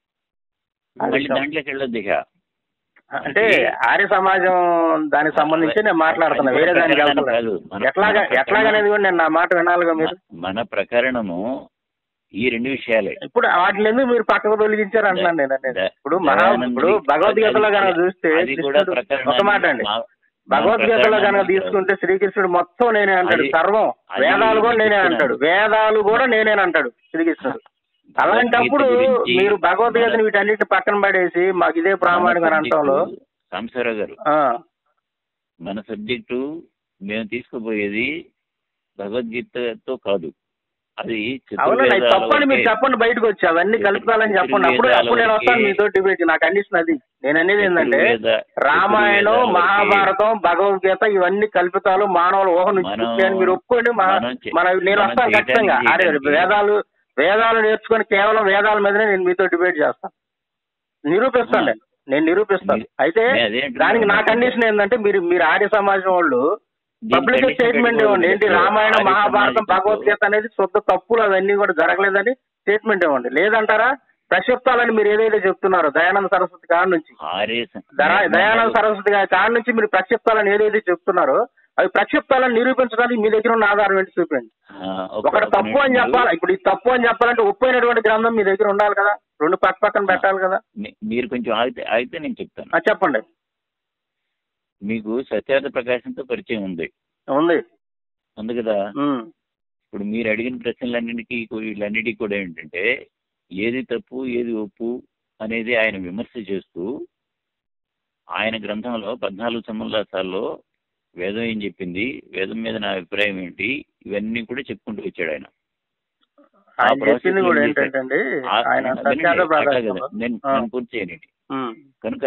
అంటే ఆర్య సమాజం దానికి సంబంధించి నేను మాట్లాడుతున్నా, వేరే దానికి వెళ్తాను. ఎట్లాగనేది కూడా నేను నా మాట వినాలిగా మీరు. మన ప్రకరణము ఈ రెండు విషయాలే. ఇప్పుడు వాటిని ఎందుకు మీరు పక్కకు తొలగించారు అంటున్నాను నేను. ఇప్పుడు భగవద్గీతలో కనుక చూస్తే ఒక మాట అండి, భగవద్గీతలో కనుక తీసుకుంటే శ్రీకృష్ణుడు మొత్తం నేనే అంటాడు, సర్వం వేదాలు కూడా నేనే అంటాడు, వేదాలు కూడా నేనే అంటాడు శ్రీకృష్ణుడు. అలాంటప్పుడు మీరు భగవద్గీతను వీటన్నిటిని పక్కన పడేసి మాకు ఇదే ప్రామాణికం అని అంటంలో సాంబశివరావు గారు, మన సబ్జెక్టు మేము తీసుకుపోయేది భగవద్గీతతో కాదు, అది అవునండి. తప్పని మీరు చెప్పండి, బయటకు వచ్చి అవన్నీ కలుపుతాలని చెప్పండి. అప్పుడు నేను వస్తాను మీతో డిబేట్. నా కండిషన్ అది. నేను అనేది ఏంటంటే రామాయణం మహాభారతం భగవద్గీత ఇవన్నీ కల్పితాలు మానవుల ఊహ నుంచి అని మీరు ఒప్పుకోండి. నేను వస్తాను ఖచ్చితంగా. వేదాలు నేర్చుకుని కేవలం వేదాల మీదనే నేను మీతో డిబేట్ చేస్తాను, నిరూపిస్తాను. నేను నిరూపిస్తాను. అయితే దానికి నా కండిషన్ ఏంటంటే మీరు ఆర్య సమాజం వాళ్ళు పబ్లిక్ స్టేట్మెంట్ ఇవ్వండి. ఏంటి రామాయణ మహాభారతం భగవద్గీత అనేది శుద్ధ తప్పులు, అవన్నీ కూడా జరగలేదని స్టేట్మెంట్ ఇవ్వండి. లేదంటారా ప్రక్షిప్తాలని మీరు ఏదైతే చెప్తున్నారో దయానంద సరస్వతి కాడ నుంచి దయానంద సరస్వతి కాడ నుంచి మీరు ప్రక్షిప్తాలని ఏదైతే చెప్తున్నారో అవి ప్రక్షిప్తాలను నిరూపించడానికి మీ దగ్గర ఉన్న ఆధారం ఏంటి చూపించండి. ఒకటి తప్పు అని చెప్పాలి. ఇప్పుడు ఇది తప్పు అని చెప్పాలంటే ఒప్పైనటువంటి గ్రంథం మీ దగ్గర ఉండాలి కదా, రెండు పక్క పక్కన పెట్టాలి కదా. మీరు కొంచెం అయితే నేను చెప్తాను. చెప్పండి. మీకు సత్యార్థ ప్రకాశంతో పరిచయం ఉంది కదా. ఇప్పుడు మీరు అడిగిన వీళ్ళన్నిటికీ కూడా ఏంటంటే ఏది తప్పు ఏది ఒప్పు అనేది ఆయన విమర్శ చేస్తూ ఆయన గ్రంథంలో 14 సముల్లాసాల్లో వేదం ఏం చెప్పింది, వేదం మీద నా అభిప్రాయం ఏంటి, ఇవన్నీ కూడా చెప్పుకుంటూ వచ్చాడు ఆయన. నేను పూర్తి చేయనండి. కనుక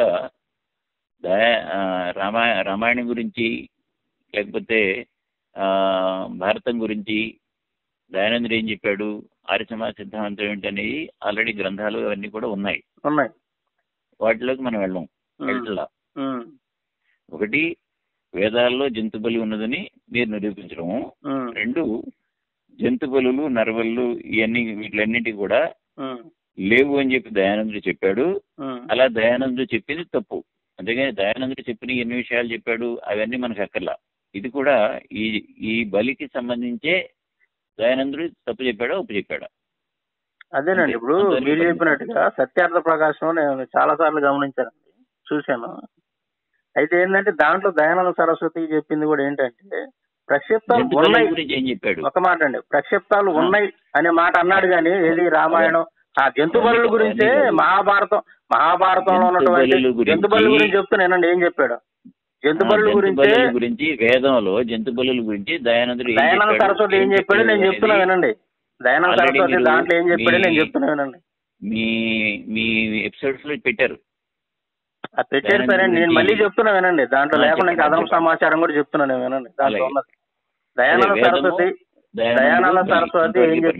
రామాయణం గురించి లేకపోతే భారతం గురించి దయానందుడు ఏం చెప్పాడు, ఆర్య సమాజ సిద్ధాంతం ఏంటనేది ఆల్రెడీ గ్రంథాలు అవన్నీ కూడా ఉన్నాయి. వాటిలోకి మనం వెళ్ళలా. ఒకటి, వేదాల్లో జంతు బలి ఉన్నదని మీరు నిరూపించడము. 2, జంతు బలులు నరబలు వీటిలన్నిటి కూడా లేవు అని చెప్పి దయానందుడు చెప్పాడు. అలా దయానందుడు చెప్పింది తప్పు. అంతేగాని దయానందుడు చెప్పిన ఎన్ని విషయాలు చెప్పాడు అవన్నీ మనకు అక్కర్లా. ఇది కూడా ఈ బలికి సంబంధించే దయానందుడు తప్పు చెప్పాడా ఒప్పు చెప్పాడా? అదేనండి. ఇప్పుడు మీరు చెప్పినట్టుగా సత్యార్థ ప్రకాశం నేను చాలా సార్లు గమనించానండి, చూశాను. అయితే ఏంటంటే దాంట్లో దయానంద సరస్వతి చెప్పింది కూడా ఏంటంటే ప్రక్షిప్తాలు ఉన్నాయి. ఒక మాట అండి, ప్రక్షిప్తాలు ఉన్నాయి అనే మాట అన్నాడు కానీ ఏది రామాయణం ఆ జంతు బలుల గురించే మహాభారతంలో ఉన్నటువంటి జంతు బలుల గురించి చెప్తున్నానండి. ఏం చెప్పాడు జంతు బలుల గురించి వేదంలో జంతు బలుల గురించి దయానంద సరస్వతి ఏం చెప్పాడు నేను చెప్తున్నా వినండి. దయానంద సరస్వతి దాంట్లో ఏం చెప్పాడు నేను చెప్తున్నా వినండి. మీ ఎపిసోడ్స్ లో పెట్టారు సరే నేను మళ్ళీ చెప్తున్నా వినండి. దాంట్లో లేకుండా ఇంకా అదనపు సమాచారం కూడా చెప్తున్నాను వినండి. దాంట్లో ఉన్నది దయానంద సరస్వతి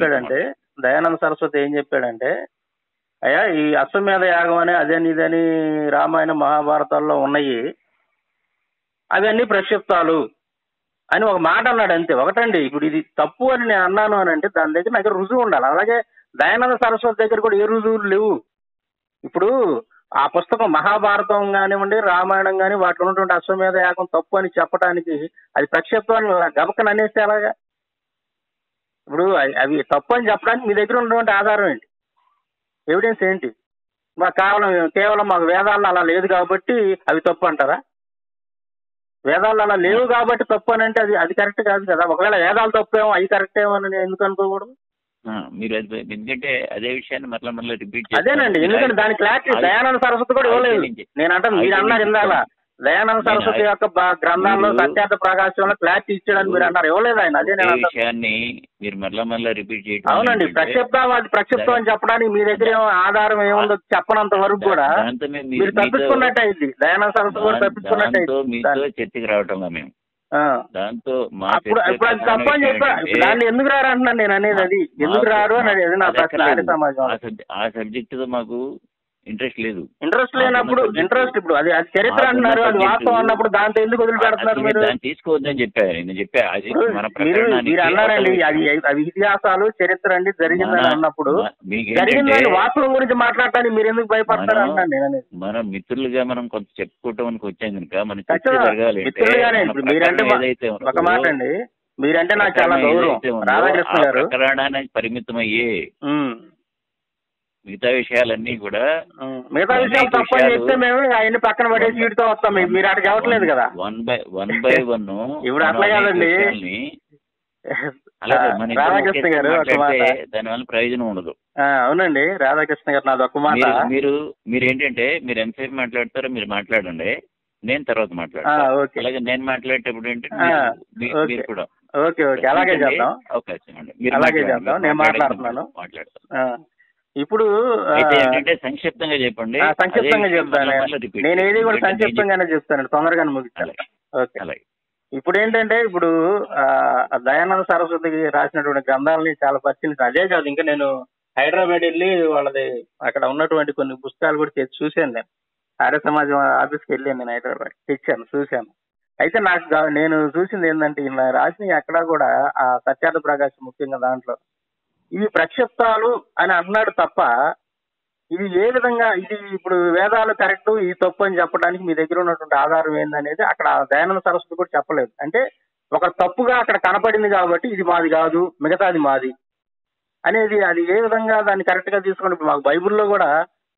ఏం చెప్పాడంటే అయ్యా ఈ అశ్వమేధ యాగం అని అదని ఇదని రామాయణ మహాభారతాల్లో ఉన్నాయి, అవన్నీ ప్రక్షిప్తాలు అని ఒక మాట అన్నాడు అంతే. ఒకటండి, ఇప్పుడు ఇది తప్పు అని నేను అన్నాను అని అంటే దాని దగ్గర నాకు రుజువు ఉండాలి. అలాగే దయానంద సరస్వతి దగ్గర కూడా ఏ రుజువులు లేవు. ఇప్పుడు ఆ పుస్తకం మహాభారతం కానివ్వండి రామాయణం కానీ వాటిలో ఉన్నటువంటి అశ్వమేధ యాగం తప్పు అని చెప్పడానికి అది ప్రక్షిప్తం అని గబక్కన అనేస్తే అలాగా. ఇప్పుడు అవి తప్పు అని చెప్పడానికి మీ దగ్గర ఉన్నటువంటి ఆధారం ఏంటి, ఎవిడెన్స్ ఏంటి? కేవలం మాకు వేదాల్లో అలా లేదు కాబట్టి అవి తప్పు అంటారా? వేదాలు అలా లేవు కాబట్టి తప్పు అని అంటే అది కరెక్ట్ కాదు కదా. ఒకవేళ వేదాలు తప్పేమో అవి కరెక్ట్ ఏమో అని ఎందుకు అనుకోకూడదు? మీరు ఎందుకంటే అదే విషయాన్ని మరలా రిపీట్ అదేనండి, ఎందుకంటే దాని క్లారిటీ దయానంద సరస్వతి కూడా ఇవ్వలేదు. నేను అంటే మీరు అన్నారు ఇందాక దయానంద సరస్వతి యొక్క గ్రంథాల్లో సత్యార్థ ప్రకాశంలో క్లారిటీ ఇచ్చాడని మీరు అన్నారు, ఇవ్వలేదు ఆయన. అదే నేను విషయాన్ని మీరు మరలా రిపీట్ చేయడం. అవునండి, ప్రక్షిప్తం అని చెప్పడానికి మీ దగ్గర ఆధారం ఏముందో చెప్పనంత వరకు కూడా మీరు తప్పించుకున్నట్టు అయింది. దయానంద సరస్వతి కూడా తప్పించుకున్నట్టు అయింది. చర్చకి రావటం మేము దాంతో ఇప్పుడు అది తప్పు అని చెప్పా. దాన్ని ఎందుకు రారు అంటున్నాను నేను అనేది. అది ఎందుకు రారు అనేది నా ప్రశ్న. సమాజం ఆ సబ్జెక్ట్ తో మాకు ఇంట్రెస్ట్ లేనప్పుడు ఇప్పుడు అది చరిత్ర అంటున్నారు, అది వాస్తవం అన్నప్పుడు దాంతో ఎందుకు వదిలిపెడుతున్నారు మీరు? తీసుకోవద్దని మీరు అన్నారండి అవి ఇతిహాసాలు చరిత్ర అండి జరిగిందని అన్నప్పుడు జరిగిందని వాస్తవం గురించి మాట్లాడటానికి మీరు ఎందుకు భయపడతారు అన్నాను నేను అనేది. మన మిత్రులుగా మనం కొంత చెప్పుకోవటానికి వచ్చాం కనుక మన మిత్రులుగానే. ఇప్పుడు మీరంటే ఒక మాట అండి, మీరంటే నాకు చాలా గౌరవం. రాధాకృష్ణ గారు పరిమితమయ్యే మిగతా విషయాలన్నీ కూడా మిగతా విషయాలు తప్పని చెప్తే మేము ఆయన్ని పక్కన పడేసి వీటితో వస్తాం. మీరు అటు కావట్లేదు కదా. 1 by 1 ఇప్పుడు అట్లా కాదండి రాధాకృష్ణ గారు. దానివల్ల ప్రయోజనం ఉండదు. అవునండి రాధాకృష్ణ గారు, నాది ఒక మాట. మీరు ఏంటంటే మీరు ఎంతసేపు మాట్లాడతారో మీరు మాట్లాడండి, నేను తర్వాత మాట్లాడతాను. అలాగే నేను మాట్లాడేటప్పుడు ఏంటంటే కూడా ఓకే అలాగే చేద్దాం. అవకాశం అండి, అలాగే చేద్దాం. నేను మాట్లాడతాను. ఇప్పుడు ఏంటంటే సంక్షిప్తంగా చెప్పండి. సంక్షిప్తంగా చెప్తాను. నేను ఏది కూడా సంక్షిప్తంగానే చెప్తాను, తొందరగానే ముగిస్తాను. ఓకే. ఇప్పుడు ఏంటంటే ఇప్పుడు దయానంద సరస్వతికి రాసినటువంటి గ్రంథాలని చాలా పరిశీలించాను. అదే కాదు, ఇంకా నేను హైదరాబాద్ వెళ్ళి వాళ్ళది అక్కడ ఉన్నటువంటి కొన్ని పుస్తకాలు కూడా తెచ్చి చూశాను. నేను ఆర్య సమాజం ఆఫీస్కి వెళ్ళాను, నేను హైదరాబాద్ తెచ్చాను, చూశాను. అయితే నేను చూసింది ఏంటంటే ఇలా రాసిన ఎక్కడా కూడా ఆ సత్యార్థ ప్రకాశం ముఖ్యంగా దాంట్లో ఇవి ప్రక్షిప్తాలు అని అన్నాడు తప్ప ఇది ఏ విధంగా ఇది ఇప్పుడు వేదాలు కరెక్ట్ ఇది తప్పు అని చెప్పడానికి మీ దగ్గర ఉన్నటువంటి ఆధారం ఏందనేది అక్కడ దయానంద సరస్వతి కూడా చెప్పలేదు. అంటే ఒక తప్పుగా అక్కడ కనపడింది కాబట్టి ఇది మాది కాదు మిగతాది మాది అనేది అది ఏ విధంగా దాన్ని కరెక్ట్ గా తీసుకోండి. ఇప్పుడు మాకు బైబిల్లో కూడా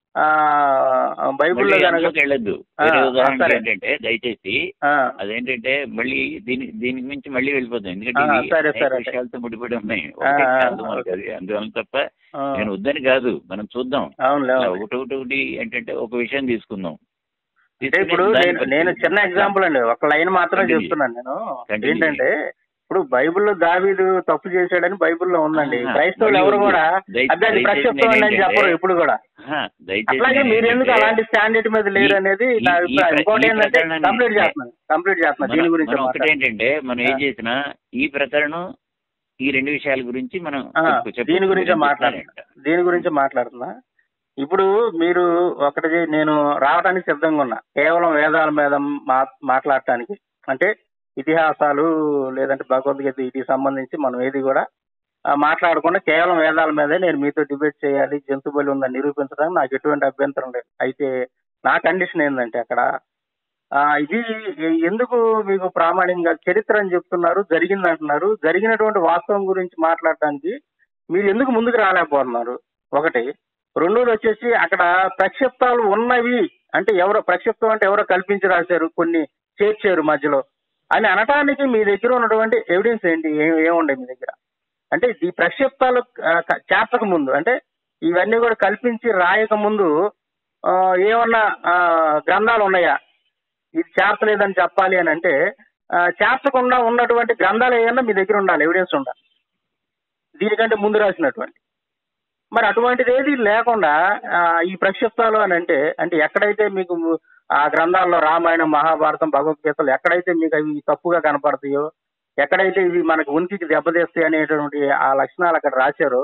బైబిల్లో వెళ్ళొద్దు. ఏంటంటే దయచేసి అదేంటంటే మళ్ళీ దీనికి మించి మళ్ళీ వెళ్ళిపోతాం. ఎందుకంటే విషయాలతో ముడిపడి ఉన్నాయి అందువల్ల తప్ప నేను వద్దని కాదు, మనం చూద్దాం. ఒకటి ఏంటంటే ఒక విషయం తీసుకుందాం. ఇప్పుడు నేను చిన్న ఎగ్జాంపుల్ అండి, ఒక లైన్ మాత్రమే చెప్తున్నాను నేను. ఏంటంటే ఇప్పుడు బైబిల్లో దావీదు తప్పు చేశాడని బైబిల్లో ఉందండి. క్రైస్తవులు ఎవరు కూడా అది ప్రక్షిప్తం అని చెప్పరు ఎప్పుడు కూడా. అట్లాగే మీరు ఎందుకు అలాంటి స్టాండర్డ్ మీద లేరు అనేది నా అభిప్రాయం. ఇంకోటి ఏంటంటే కంప్లీట్ చేస్తున్నాను దీని గురించి. ఒకటి ఏంటంటే మనం ఏం చేసినా ఈ ప్రకరణం ఈ రెండు విషయాల గురించి మనం దీని గురించి మాట్లాడుతున్నా. ఇప్పుడు మీరు ఒకటి నేను రావడానికి సిద్ధంగా ఉన్నా, కేవలం వేదాల మీద మాట్లాడటానికి. అంటే ఇతిహాసాలు లేదంటే భగవద్గీత వీటికి సంబంధించి మనం ఏది కూడా మాట్లాడకుండా కేవలం వేదాల మీదే నేను మీతో డిబేట్ చేయాలి, జంతు బలి ఉందని నిరూపించడానికి నాకు ఎటువంటి అభ్యంతరం లేదు. అయితే నా కండిషన్ ఏంటంటే అక్కడ ఇది ఎందుకు మీకు ప్రామాణికంగా చరిత్ర అని చెప్తున్నారు, జరిగింది అంటున్నారు, జరిగినటువంటి వాస్తవం గురించి మాట్లాడటానికి మీరు ఎందుకు ముందుకు రాలేకపోతున్నారు? ఒకటి. రెండోది వచ్చేసి అక్కడ ప్రక్షిప్తాలు ఉన్నవి అంటే ఎవరో ప్రక్షిప్తం అంటే ఎవరో కల్పించి రాశారు, కొన్ని చేర్చారు మధ్యలో అని అనటానికి మీ దగ్గర ఉన్నటువంటి ఎవిడెన్స్ ఏంటి, ఏముండే మీ దగ్గర? అంటే ఈ ప్రక్షిప్తాలు చేర్చక ముందు అంటే ఇవన్నీ కూడా కల్పించి రాయక ముందు ఏమన్నా గ్రంథాలు ఉన్నాయా? ఇది చేర్చలేదని చెప్పాలి అని అంటే చేర్చకుండా ఉన్నటువంటి గ్రంథాలు ఏమన్నా మీ దగ్గర ఉండాలి, ఎవిడెన్స్ ఉండాలి దీనికంటే ముందు రాసినటువంటి. మరి అటువంటిది ఏది లేకుండా ఈ ప్రక్షిప్తాలు అని అంటే ఎక్కడైతే మీకు ఆ గ్రంథాల్లో రామాయణం, మహాభారతం, భగవద్గీతలు ఎక్కడైతే మీకు అవి తప్పుగా కనపడతాయో, ఎక్కడైతే ఇవి మనకు ఉనికికి దెబ్బతీస్తాయి అనేటువంటి ఆ లక్షణాలు అక్కడ రాశారో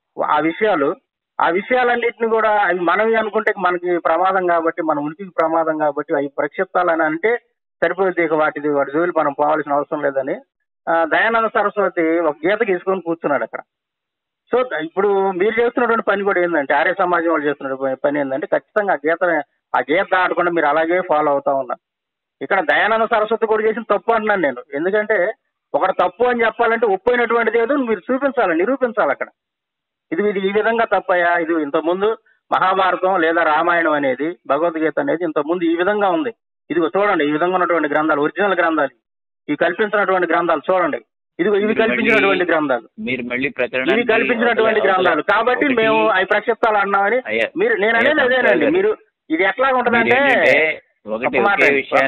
ఆ విషయాలన్నింటినీ కూడా అవి మనవి అనుకుంటే మనకి ప్రమాదం కాబట్టి, మన ఉనికికి ప్రమాదం కాబట్టి అవి ప్రక్షిప్తాలు అని అంటే సరిపోతుంది. వాటి జోలి మనం పోవాల్సిన అవసరం లేదని దయానంద సరస్వతి ఒక గీత గీసుకొని కూర్చున్నాడు అక్కడ. సో ఇప్పుడు మీరు చేస్తున్నటువంటి పని కూడా ఏంటంటే, ఆర్య సమాజం వాళ్ళు చేస్తున్న పని ఏంటంటే ఖచ్చితంగా ఆ గీత దాటకుండా మీరు అలాగే ఫాలో అవుతా ఉన్నారు. ఇక్కడ దయానంద సరస్వతి కూడా చేసిన తప్పు అంటున్నాను నేను. ఎందుకంటే ఒకటి తప్పు అని చెప్పాలంటే ఒప్పుకున్నటువంటిది ఏదో మీరు నిరూపించాలి అక్కడ. ఇది ఈ విధంగా తప్పయా, ఇది ఇంతకుముందు మహాభారతం లేదా రామాయణం అనేది, భగవద్గీత అనేది ఇంతకుముందు ఈ విధంగా ఉంది, ఇదిగో చూడండి ఈ విధంగా ఉన్నటువంటి గ్రంథాలు, ఒరిజినల్ గ్రంథాలు, ఇవి కల్పించినటువంటి గ్రంథాలు చూడండి, ఇదిగో ఇవి కల్పించినటువంటి గ్రంథాలు, ఇవి కల్పించినటువంటి గ్రంథాలు కాబట్టి మేము అవి ప్రక్షిప్తాలు అన్నామని మీరు. నేను అనేది అదేనండి. మీరు ఇది ఎట్లా ఉంటదంటే ఒక మాట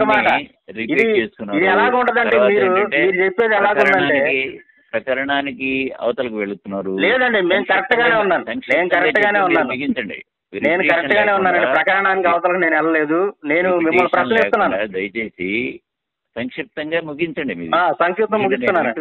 ఇది ఎలాగ ఉంటదంటే మీరు చెప్పేది ఎలాగుందంటే ప్రకరణానికి అవతలకు వెళుతున్నారు. లేదండి, మేము కరెక్ట్ గానే ఉన్నాను. నేను కరెక్ట్ గానే ఉన్నానండి. ప్రకరణానికి అవతలకు నేను వెళ్ళలేదు. నేను మిమ్మల్ని ప్రశ్నిస్తున్నాను. దయచేసి సంక్షిప్తంగా ముగించండి. సంక్షిప్తం ముగిస్తున్నాను.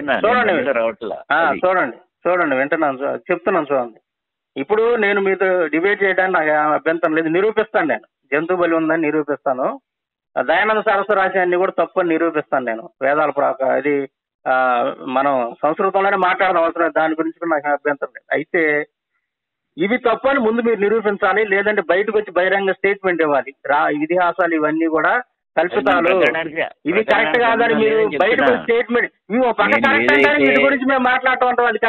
చూడండి వింటున్నాను, చెప్తున్నాను. చూడండి, ఇప్పుడు నేను మీతో డిబేట్ చేయడానికి నాకు అభ్యంతరం లేదు. నిరూపిస్తాను నేను. జంతు బలి ఉందని నిరూపిస్తాను. దయానంద సరస్వతి రాసిన అన్ని కూడా తప్పు అని నిరూపిస్తాను నేను. వేదాల ఇది మనం సంస్కృతంలోనే మాట్లాడడం అవసరం, దాని గురించి కూడా నాకు అభ్యంతరం లేదు. అయితే ఇవి తప్పు అని ముందు మీరు నిరూపించాలి, లేదంటే బయటకు వచ్చి బహిరంగ స్టేట్మెంట్ ఇవ్వాలి. ఇతిహాసాలు ఇవన్నీ కూడా కల్పితాలు, ఇవి కరెక్ట్ కాదని మీరు బయటకు స్టేట్మెంట్ ఇవి ఒక పక్క కరెక్ట్ అంటే వీటి గురించి మేము మాట్లాడటం అది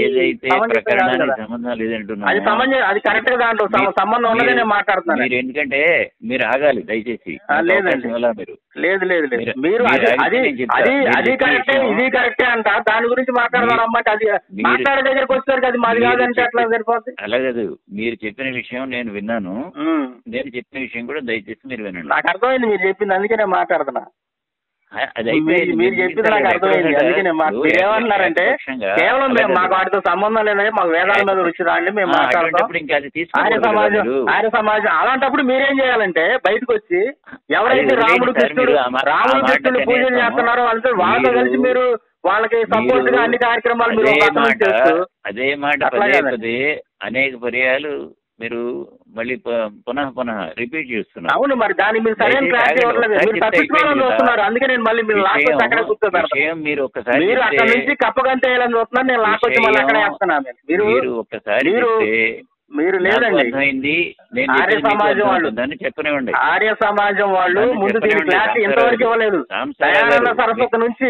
కరెక్ట్ గా దాంట్లో సంబంధం ఉన్నదే నేను మాట్లాడుతున్నాను. ఎందుకంటే మీరు ఆగాలి దయచేసి. లేదండి, లేదు మీరు అది కరెక్టే ఇది కరెక్టే అంట, దాని గురించి మాట్లాడదాం అన్నమాట. అది మాట్లాడే దగ్గరకు వచ్చేసరికి అది మాది కాదంటే అట్లా సరిపోతుంది. అలాగదు, మీరు చెప్పిన విషయం నేను విన్నాను, నేను చెప్పిన విషయం కూడా దయచేసి మీరు వినండి. నాకు అర్థమైంది మీరు చెప్పింది, అందుకే నేను మాట్లాడుతున్నా. మీరు చెప్పింది నాకు అర్థమైంది, అందుకే నేను మీరు ఏమంటున్నారంటే కేవలం మేము మాకు వాటితో సంబంధం లేదంటే మాకు వేదాల మీద రుచి రాండి, మేము మాట్లాడతాం. ఆర్య సమాజం అలాంటప్పుడు మీరేం చేయాలంటే బయటకు వచ్చి ఎవరైతే రాముడు కృష్ణుడు పూజలు చేస్తున్నారో వాళ్ళతో కలిసి మీరు వాళ్ళకి సపోర్ట్ గా అన్ని కార్యక్రమాలు మీరు అదే మాట అనేక పర్యాలు మీరు మళ్ళీ పునః రిపీట్ చేస్తున్నారు. అవును, మరి దాని మీరు సరైన క్లారిటీ ఇవ్వట్లేదు. మీరు తప్పించుకోవాలని చూస్తున్నారు. అందుకే నేను మళ్ళీ మీరు లాక్ వచ్చి అక్కడే కూర్చోబెడతాను. మీరు ఒక్కసారి మీరు అక్కడ నుంచి కప్పగంత వేయాలని చూస్తున్నారు. నేను లాక్ వచ్చి మళ్ళీ అక్కడే వేస్తున్నాను. మీరు ఒక్కసారి మీరు లేదండి. ఆర్య సమాజం వాళ్ళు చెప్పనివ్వండి. ఆర్య సమాజం వాళ్ళు ముందు దీని క్లారిటీ ఎంతవరకు ఇవ్వలేదు. దయానంద సరస్వతి నుంచి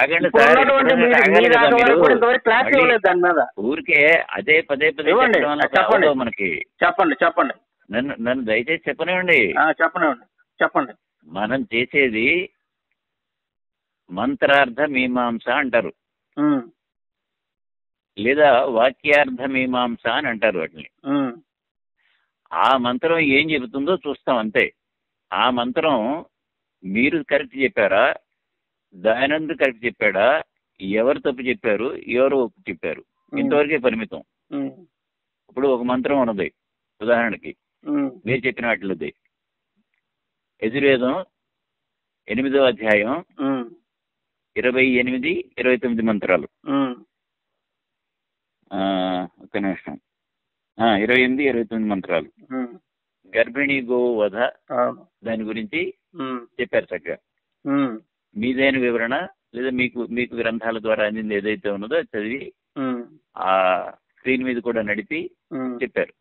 ఇంతవరకు క్లారిటీ ఇవ్వలేదు దాని మీద. ఊరికే అదే పదే పదే చెప్పండి. మనకి చెప్పండి. నన్ను దయచేసి చెప్పనివ్వండి. చెప్పండి. మనం చేసేది మంత్రార్థ మీమాంస అంటారు, లేదా వాక్యార్థ మీమాంస అని అంటారు వాటిని. ఆ మంత్రం ఏం చెబుతుందో చూస్తాం అంతే. ఆ మంత్రం మీరు కరెక్ట్ చెప్పారా, దయానంద్ కరెక్ట్ చెప్పాడా, ఎవరు తప్పు చెప్పారు, ఎవరు ఒప్పు చెప్పారు, ఇంతవరకే పరిమితం. ఇప్పుడు ఒక మంత్రం ఉన్నది, ఉదాహరణకి మీరు చెప్పిన వాటిలోది యజుర్వేదం 8వ అధ్యాయం 28, 29 మంత్రాలు. ఒక్క నిమిషం. 28, 29 మంత్రాలు. గర్భిణీ గోవు వధ దాని గురించి చెప్పారు చక్కగా. మీదైన వివరణ లేదా మీకు గ్రంథాల ద్వారా అందింది ఏదైతే ఉన్నదో చదివి ఆ స్క్రీన్ మీద కూడా నడిపి చెప్పారు.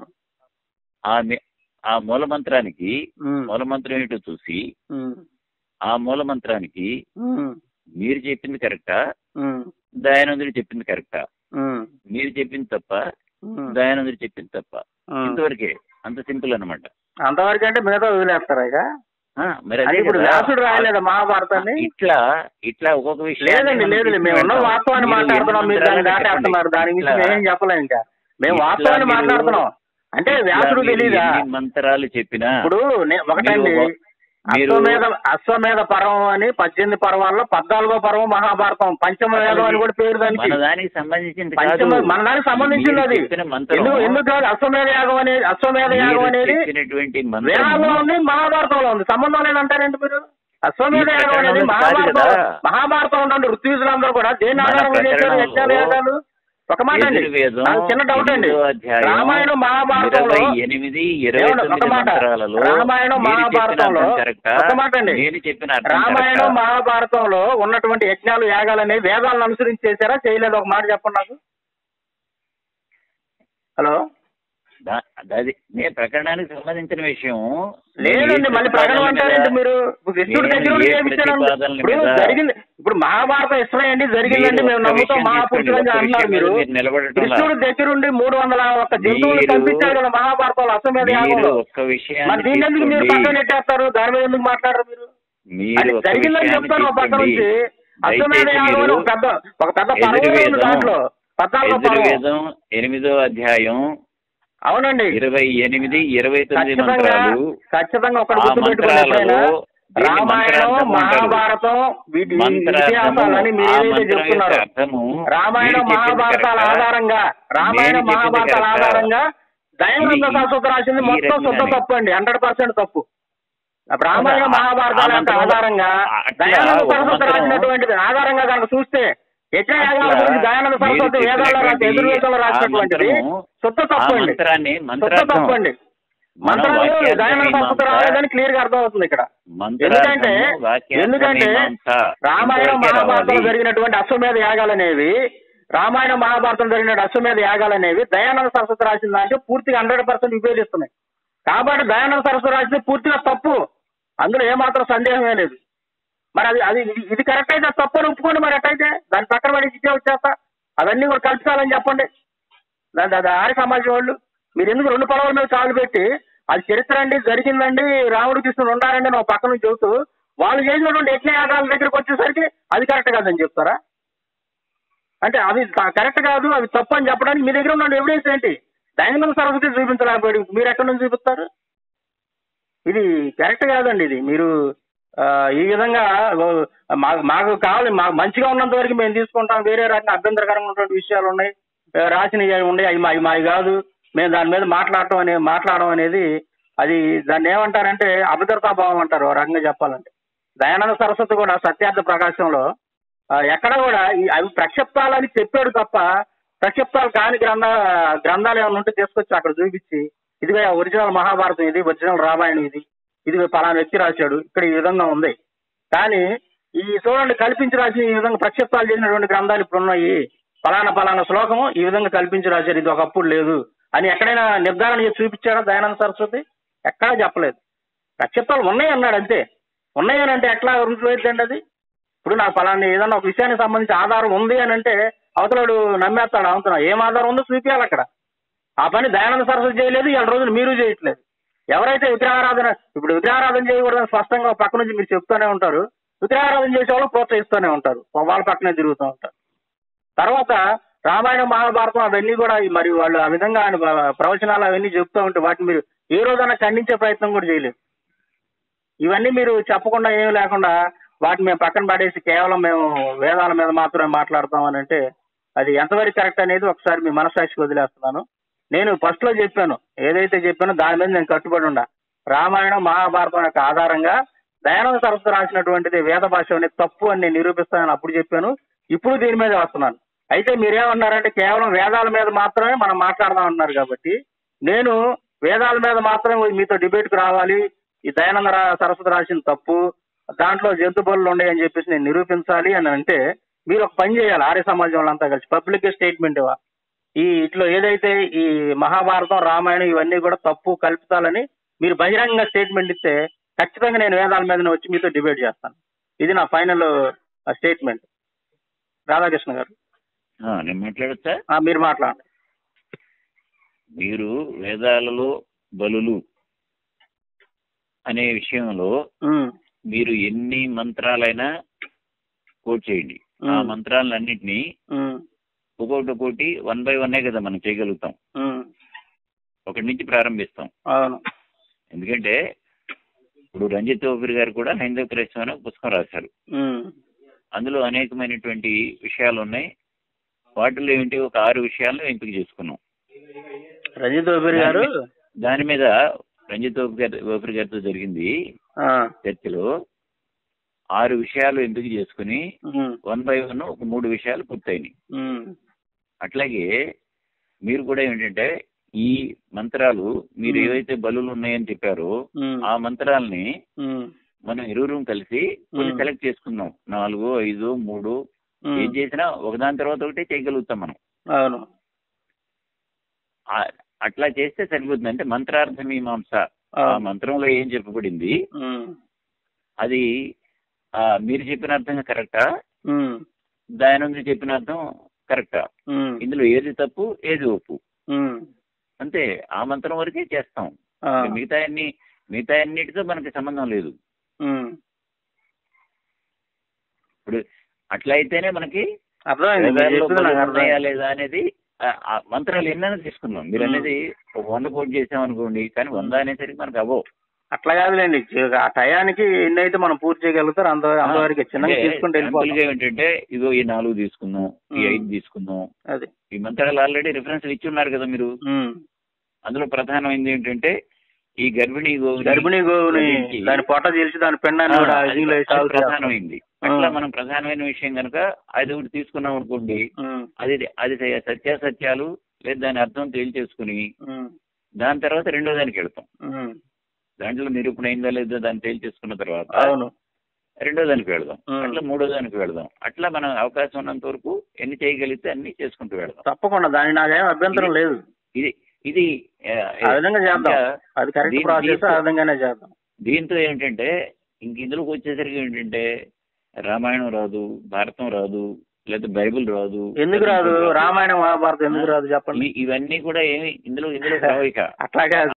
ఆ మూల మంత్రానికి మూలమంత్రం ఏంటో చూసి ఆ మూల మంత్రానికి మీరు చెప్పింది కరెక్టా, దయానందుడు చెప్పింది కరెక్టా, మీరు చెప్పింది తప్ప, దయానందుడు చెప్పింది తప్ప, ఇంతవరకే. అంత సింపుల్ అనమాట. అంతవరకు అంటే మిగతా వదిలేస్తారా? ఇక మరి వ్యాసుడు రాయలేదా మహాభారతాన్ని? ఇట్లా ఒక్కొక్క విషయం లేదు మేము ఉన్న వాస్తవాన్ని మాట్లాడుతున్నాం. మీరు దాన్ని దాటేస్తున్నారు. దాని గురించి మేమేం చెప్పలేం. ఇంకా మేము వాస్తవాన్ని మాట్లాడుతున్నాం. అంటే వ్యాసుడు తెలీదా? మంత్రాలు చెప్పినా ఇప్పుడు ఒకటండి, అశ్వమేధ పర్వం అని 18 పర్వాల్లో 14వ పర్వం మహాభారతం. పంచమ వేదం అని కూడా పేరు దానికి. మన దానికి సంబంధించింది అది. ఎందుకు కాదు? అశ్వమేధ యాగం అనేది వేదాల్లో ఉంది, మహాభారతంలో ఉంది. సంబంధం లేదంటారండి మీరు? అశ్వమేధ యాగం అనేది మహాభారతం ఉండండి. ఋత్విజులందరూ కూడా దేని ఆధారంగా చేశారు యజ్ఞాలు యాగాలు? ఒక మాట అండి, చిన్న డౌట్ అండి. రామాయణం మహాభారతంలో ఒక మాట, రామాయణం మహాభారతంలో ఒక మాట అండి, రామాయణం మహాభారతంలో ఉన్నటువంటి యజ్ఞాలు యాగాలు అనేవి వేదాలను అనుసరించి చేశారా, చేయలేదు? ఒక మాట చెప్పండి నాకు. హలో, అది నేను ప్రకరణానికి సంబంధించిన విషయం లేదండి. మళ్ళీ ప్రకటన అంటారండి మీరు. కృష్ణుడి దగ్గర జరిగింది. ఇప్పుడు మహాభారతం ఇష్టమేండి, జరిగిందండి, మేము నమ్ముతాం మహాపురుషులని అన్నారు మీరు. కృష్ణుడి దగ్గరుండి 301 జంతువులు కల్పించారు కదా మహాభారతంలో అశ్వమేధ యాగంలో. మరి దీన్ని ఎందుకు మీరు పక్కన నెట్టేస్తారు? దాని మీద ఎందుకు మాట్లాడరు మీరు? జరిగిందని చెప్తారు ఒక పక్క నుంచి. అశ్వమేధ యాగం అని ఒక పెద్ద పర్వం ఉంది దాంట్లో. 8వ అధ్యాయం అవునండి 28, 29 మంత్రాలు. ఖచ్చితంగా ఒకటి గుర్తుపెట్టుకోండి. రామాయణం మహాభారతం వీటి ఇతిహాసాలని మీరు ఏదైతే చెప్తున్నారు, రామాయణ మహాభారతాల ఆధారంగా దయానంద సరస్వతి రాసింది మొత్తం శుద్ధ తప్పు అండి. 100% తప్పు. రామాయణ మహాభారతాల యొక్క ఆధారంగా దయానంద సరస్వతి రాసినటువంటిది ఆధారంగా కనుక చూస్తే యజ్ఞయాగాల గురించి దయానంద సరస్వతి వేదాల్లో ఎదుర్వేదంలో రాసినటువంటిది శుద్ధ తప్పు అండి. శుద్ధ తప్పు అండి. మంత్రాలు దయానంద సరస్వతి రాలేదని క్లియర్ గా అర్థం అవుతుంది ఇక్కడ. ఎందుకంటే రామాయణ మహాభారతంలో జరిగినటువంటి అశ్వమేధ యాగాలనేవి దయానంద సరస్వతి రాసిన దాంట్లో పూర్తిగా 100% విభేదిస్తున్నాయి. కాబట్టి దయానంద సరస్వతి రాసింది పూర్తిగా తప్పు. అందులో ఏమాత్రం సందేహమే లేదు. మరి అది ఇది కరెక్ట్ అయితే తప్పు అని ఒప్పుకోండి. మరి ఎట్టయితే దాని పక్కన పడి ఇచ్చే వచ్చేస్తా. అవన్నీ కూడా కల్పించాలని చెప్పండి. ఆర్య సమాజం వాళ్ళు మీరు ఎందుకు 2 పొలవుల మీద కాలు పెట్టి అది చరిత్ర అండి, జరిగిందండి, రాముడు కృష్ణుడు ఉండారండి నువ్వు పక్క నుంచి చెబుతూ వాళ్ళు చేసినటువంటి యజ్ఞయాగాల దగ్గరికి వచ్చేసరికి అది కరెక్ట్ కాదని చెప్తారా? అంటే అవి కరెక్ట్ కాదు, అవి తప్పు అని చెప్పడానికి మీ దగ్గర ఉన్న ఎవిడెన్స్ ఏంటి? దయానంద సరస్వతి చూపించలేకపోయి మీరు ఎక్కడి నుంచి చూపిస్తారు? ఇది కరెక్ట్ కాదండి. ఇది మీరు ఈ విధంగా మాకు కావాలి, మాకు మంచిగా ఉన్నంత వరకు మేము తీసుకుంటాం. వేరే రకంగా అభ్యంతరకరంగా ఉన్నటువంటి విషయాలు ఉన్నాయి, రాసినవి ఉన్నాయి, అవి మావి కాదు, మేము దాని మీద మాట్లాడడం అనేది అది దాన్ని ఏమంటారంటే అభద్రతాభావం అంటారు ఓ రకంగా చెప్పాలంటే. దయానంద సరస్వతి కూడా సత్యార్థ ప్రకాశంలో ఎక్కడ కూడా అవి ప్రక్షిప్తాలని చెప్పాడు తప్ప ప్రక్షిప్తాలు కాని గ్రంథాలు ఏమైనా ఉంటే తీసుకొచ్చి అక్కడ చూపించి, ఇదిగా ఒరిజినల్ మహాభారతం ఇది, ఒరిజినల్ రామాయణం ఇది, ఇది పలానా వ్యక్తి రాశాడు, ఇక్కడ ఈ విధంగా ఉంది. కానీ ఈ చూడండి కల్పించి రాసి ఈ విధంగా ప్రక్షిప్తాలు చేసినటువంటి గ్రంథాలు ఇప్పుడు ఉన్నాయి, పలానా శ్లోకము ఈ విధంగా కల్పించి రాశారు, ఇది ఒకప్పుడు లేదు అని ఎక్కడైనా నిర్ధారణ చేసి చూపించాడా దయానంద సరస్వతి? ఎక్కడా చెప్పలేదు. ప్రక్షిప్తాలు ఉన్నాయి అన్నాడు అంతే. ఉన్నాయని అంటే ఎట్లా రుజువైందండి అది? ఇప్పుడు నాకు పలానా ఏదన్నా ఒక విషయానికి సంబంధించి ఆధారం ఉంది అని అంటే అవతలాడు నమ్మేస్తాడు. అవుతున్నా ఏం ఆధారం ఉందో చూపించాలి అక్కడ. ఆ పని దయానంద సరస్వతి చేయలేదు, ఇవాళ రోజులు మీరు చేయట్లేదు. ఎవరైతే విగ్రహారాధన, ఇప్పుడు విగ్రహారాధన చేయకూడదని స్పష్టంగా పక్క నుంచి మీరు చెప్తూనే ఉంటారు, విగ్రహారాధన చేసే వాళ్ళు ప్రోత్సహిస్తూనే ఉంటారు, వాళ్ళ పక్కనే తిరుగుతూ ఉంటారు. తర్వాత రామాయణ మహాభారతం అవన్నీ కూడా మరి వాళ్ళు ఆ విధంగా ప్రవచనాలు అవన్నీ చెప్తూ ఉంటే వాటిని మీరు ఏ రోజైనా ఖండించే ప్రయత్నం కూడా చేయలేదు. ఇవన్నీ మీరు చెప్పకుండా ఏమీ లేకుండా వాటిని మేము పక్కన పడేసి కేవలం మేము వేదాల మీద మాత్రమే మాట్లాడతామని అంటే అది ఎంతవరకు కరెక్ట్ అనేది ఒకసారి మీ మనస్సాక్షికి వదిలేస్తున్నాను. నేను ఫస్ట్ లో చెప్పాను, ఏదైతే చెప్పానో దాని మీద నేను కట్టుబడి ఉండా. రామాయణం మహాభారతం యొక్క ఆధారంగా దయానంద సరస్వతి రాసినటువంటిది వేద భాష అనేది తప్పు అని నేను నిరూపిస్తానని అప్పుడు చెప్పాను. ఇప్పుడు దీని మీద వస్తున్నాను. అయితే మీరేమన్నారంటే కేవలం వేదాల మీద మాత్రమే మనం మాట్లాడదాం అన్నారు. కాబట్టి నేను వేదాల మీద మాత్రమే మీతో డిబేట్కి రావాలి, ఈ దయానంద సరస్వతి రాసిన తప్పు, దాంట్లో జంతు బలులు ఉన్నాయని చెప్పేసి నేను నిరూపించాలి అని అంటే మీరు ఒక పని చేయాలి. ఆర్య సమాజంలో అంతా కలిసి పబ్లిక్ స్టేట్మెంట్ ఇవ్వాలి. ఇట్లో ఏదైతే ఈ మహాభారతం రామాయణం ఇవన్నీ కూడా తప్పు కల్పితాలని మీరు బహిరంగంగా స్టేట్మెంట్ ఇస్తే ఖచ్చితంగా నేను వేదాల మీద వచ్చి మీతో డిబేట్ చేస్తాను. ఇది నా ఫైనల్ స్టేట్మెంట్. రాధాకృష్ణ గారు నేను మాట్లాడచ్చా? మీరు మాట్లాడండి. మీరు వేదాలలో బలులు అనే విషయంలో మీరు ఎన్ని మంత్రాలైనా కోట్ చేయండి. ఆ మంత్రాలన్నింటినీ ఒక్కొక్కటి 1 by 1 కదా మనం చేయగలుగుతాం. ఒకటి నుంచి ప్రారంభిస్తాం. ఎందుకంటే ఇప్పుడు రంజిత్ ఓఫీర్ గారు కూడా హైందవ క్రైస్తవ అనే పుస్తకం రాశారు. అందులో అనేకమైనటువంటి విషయాలు ఉన్నాయి. వాటిలో ఏంటి ఒక 6 విషయాలను ఎంపిక చేసుకున్నాం. రంజిత్ ఓఫీర్ గారు దాని మీద రంజిత్ ఓఫీర్ గారితో జరిగింది చర్చలో 6 విషయాలు ఎంపిక చేసుకుని 1 by 1 ఒక 3 విషయాలు పూర్తయినాయి. అట్లాగే మీరు కూడా ఏంటంటే ఈ మంత్రాలు మీరు ఏవైతే బలులు ఉన్నాయని చెప్పారో ఆ మంత్రాలని మనం ఇరువురు కలిసి కొన్ని సెలెక్ట్ చేసుకుందాం. 4, 5, 3 ఏం చేసినా ఒకదాని తర్వాత ఒకటే చేయగలుగుతాం మనం. అవును, అట్లా చేస్తే సరిపోతుంది. అంటే మంత్రార్థ మీమాంస ఆ మంత్రంలో ఏం చెప్పబడింది అది మీరు చెప్పిన అర్థంగా కరెక్టా, దయానంద చెప్పిన అర్థం కరెక్టా, ఇందులో ఏది తప్పు ఏది ఒప్పు అంతే. ఆ మంత్రం వరకే చేస్తాం. మిగతా అన్నిటితో మనకి సంబంధం లేదు. ఇప్పుడు అట్లా అయితేనే మనకి అర్థమయ్యా లేదా అనేది మంత్రాలు ఎన్నైనా తీసుకుందాం. మీరు అనేది 100 కోట్ చేసామనుకోండి, కానీ 100 అనేసరికి మనకు అవ్వవు. అట్లా కాదులేండి, ఆ టయానికి ఎన్ని అయితే మనం పూర్తి చేయగలుగుతారు అంతవరకు చిన్నగా తీసుకుంటే ఏంటంటే ఇగో ఈ 4 తీసుకుందాం, ఈ 5 తీసుకుందాం. ఈ మంత్రాలు ఆల్రెడీ రిఫరెన్స్ ఇచ్చి ఉన్నారు కదా మీరు. అందులో ప్రధానమైంది ఏంటంటే ఈ గర్భిణీ గోవుని దాని పొట్ట చేసి దాని పెండాన్ని ప్రధానమైంది. అట్లా మనం ప్రధానమైన విషయం కనుక అది ఒకటి తీసుకున్నాం అనుకోండి, అది సత్యాసత్యాలు లేదా దాని అర్థం తేల్చేసుకుని దాని తర్వాత రెండో దానికి వెళ్తాం. దాంట్లో నిరూపణ అయిందా లేదా దాన్ని తేల్చేసుకున్న తర్వాత రెండో దానికి వెళదాం, అట్లా మూడో దానికి వెళదాం. అట్లా మనం అవకాశం ఉన్నంత వరకు ఎన్ని చేయగలిగితే అన్ని చేసుకుంటూ వెళదాం. తప్పకుండా, దాని నాకేం అభ్యంతరం లేదు. ఇది దీంతో ఏంటంటే ఇందులోకి వచ్చేసరికి ఏంటంటే రామాయణం రాదు, భారతం రాదు, లేదా బైబిల్ రాదు. ఎందుకు రాదు? రామాయణం మహాభారతం ఎందుకు రాదు చెప్పండి. ఇవన్నీ కూడా ఏమి ఇందులో రావు. ఇక అట్లాగే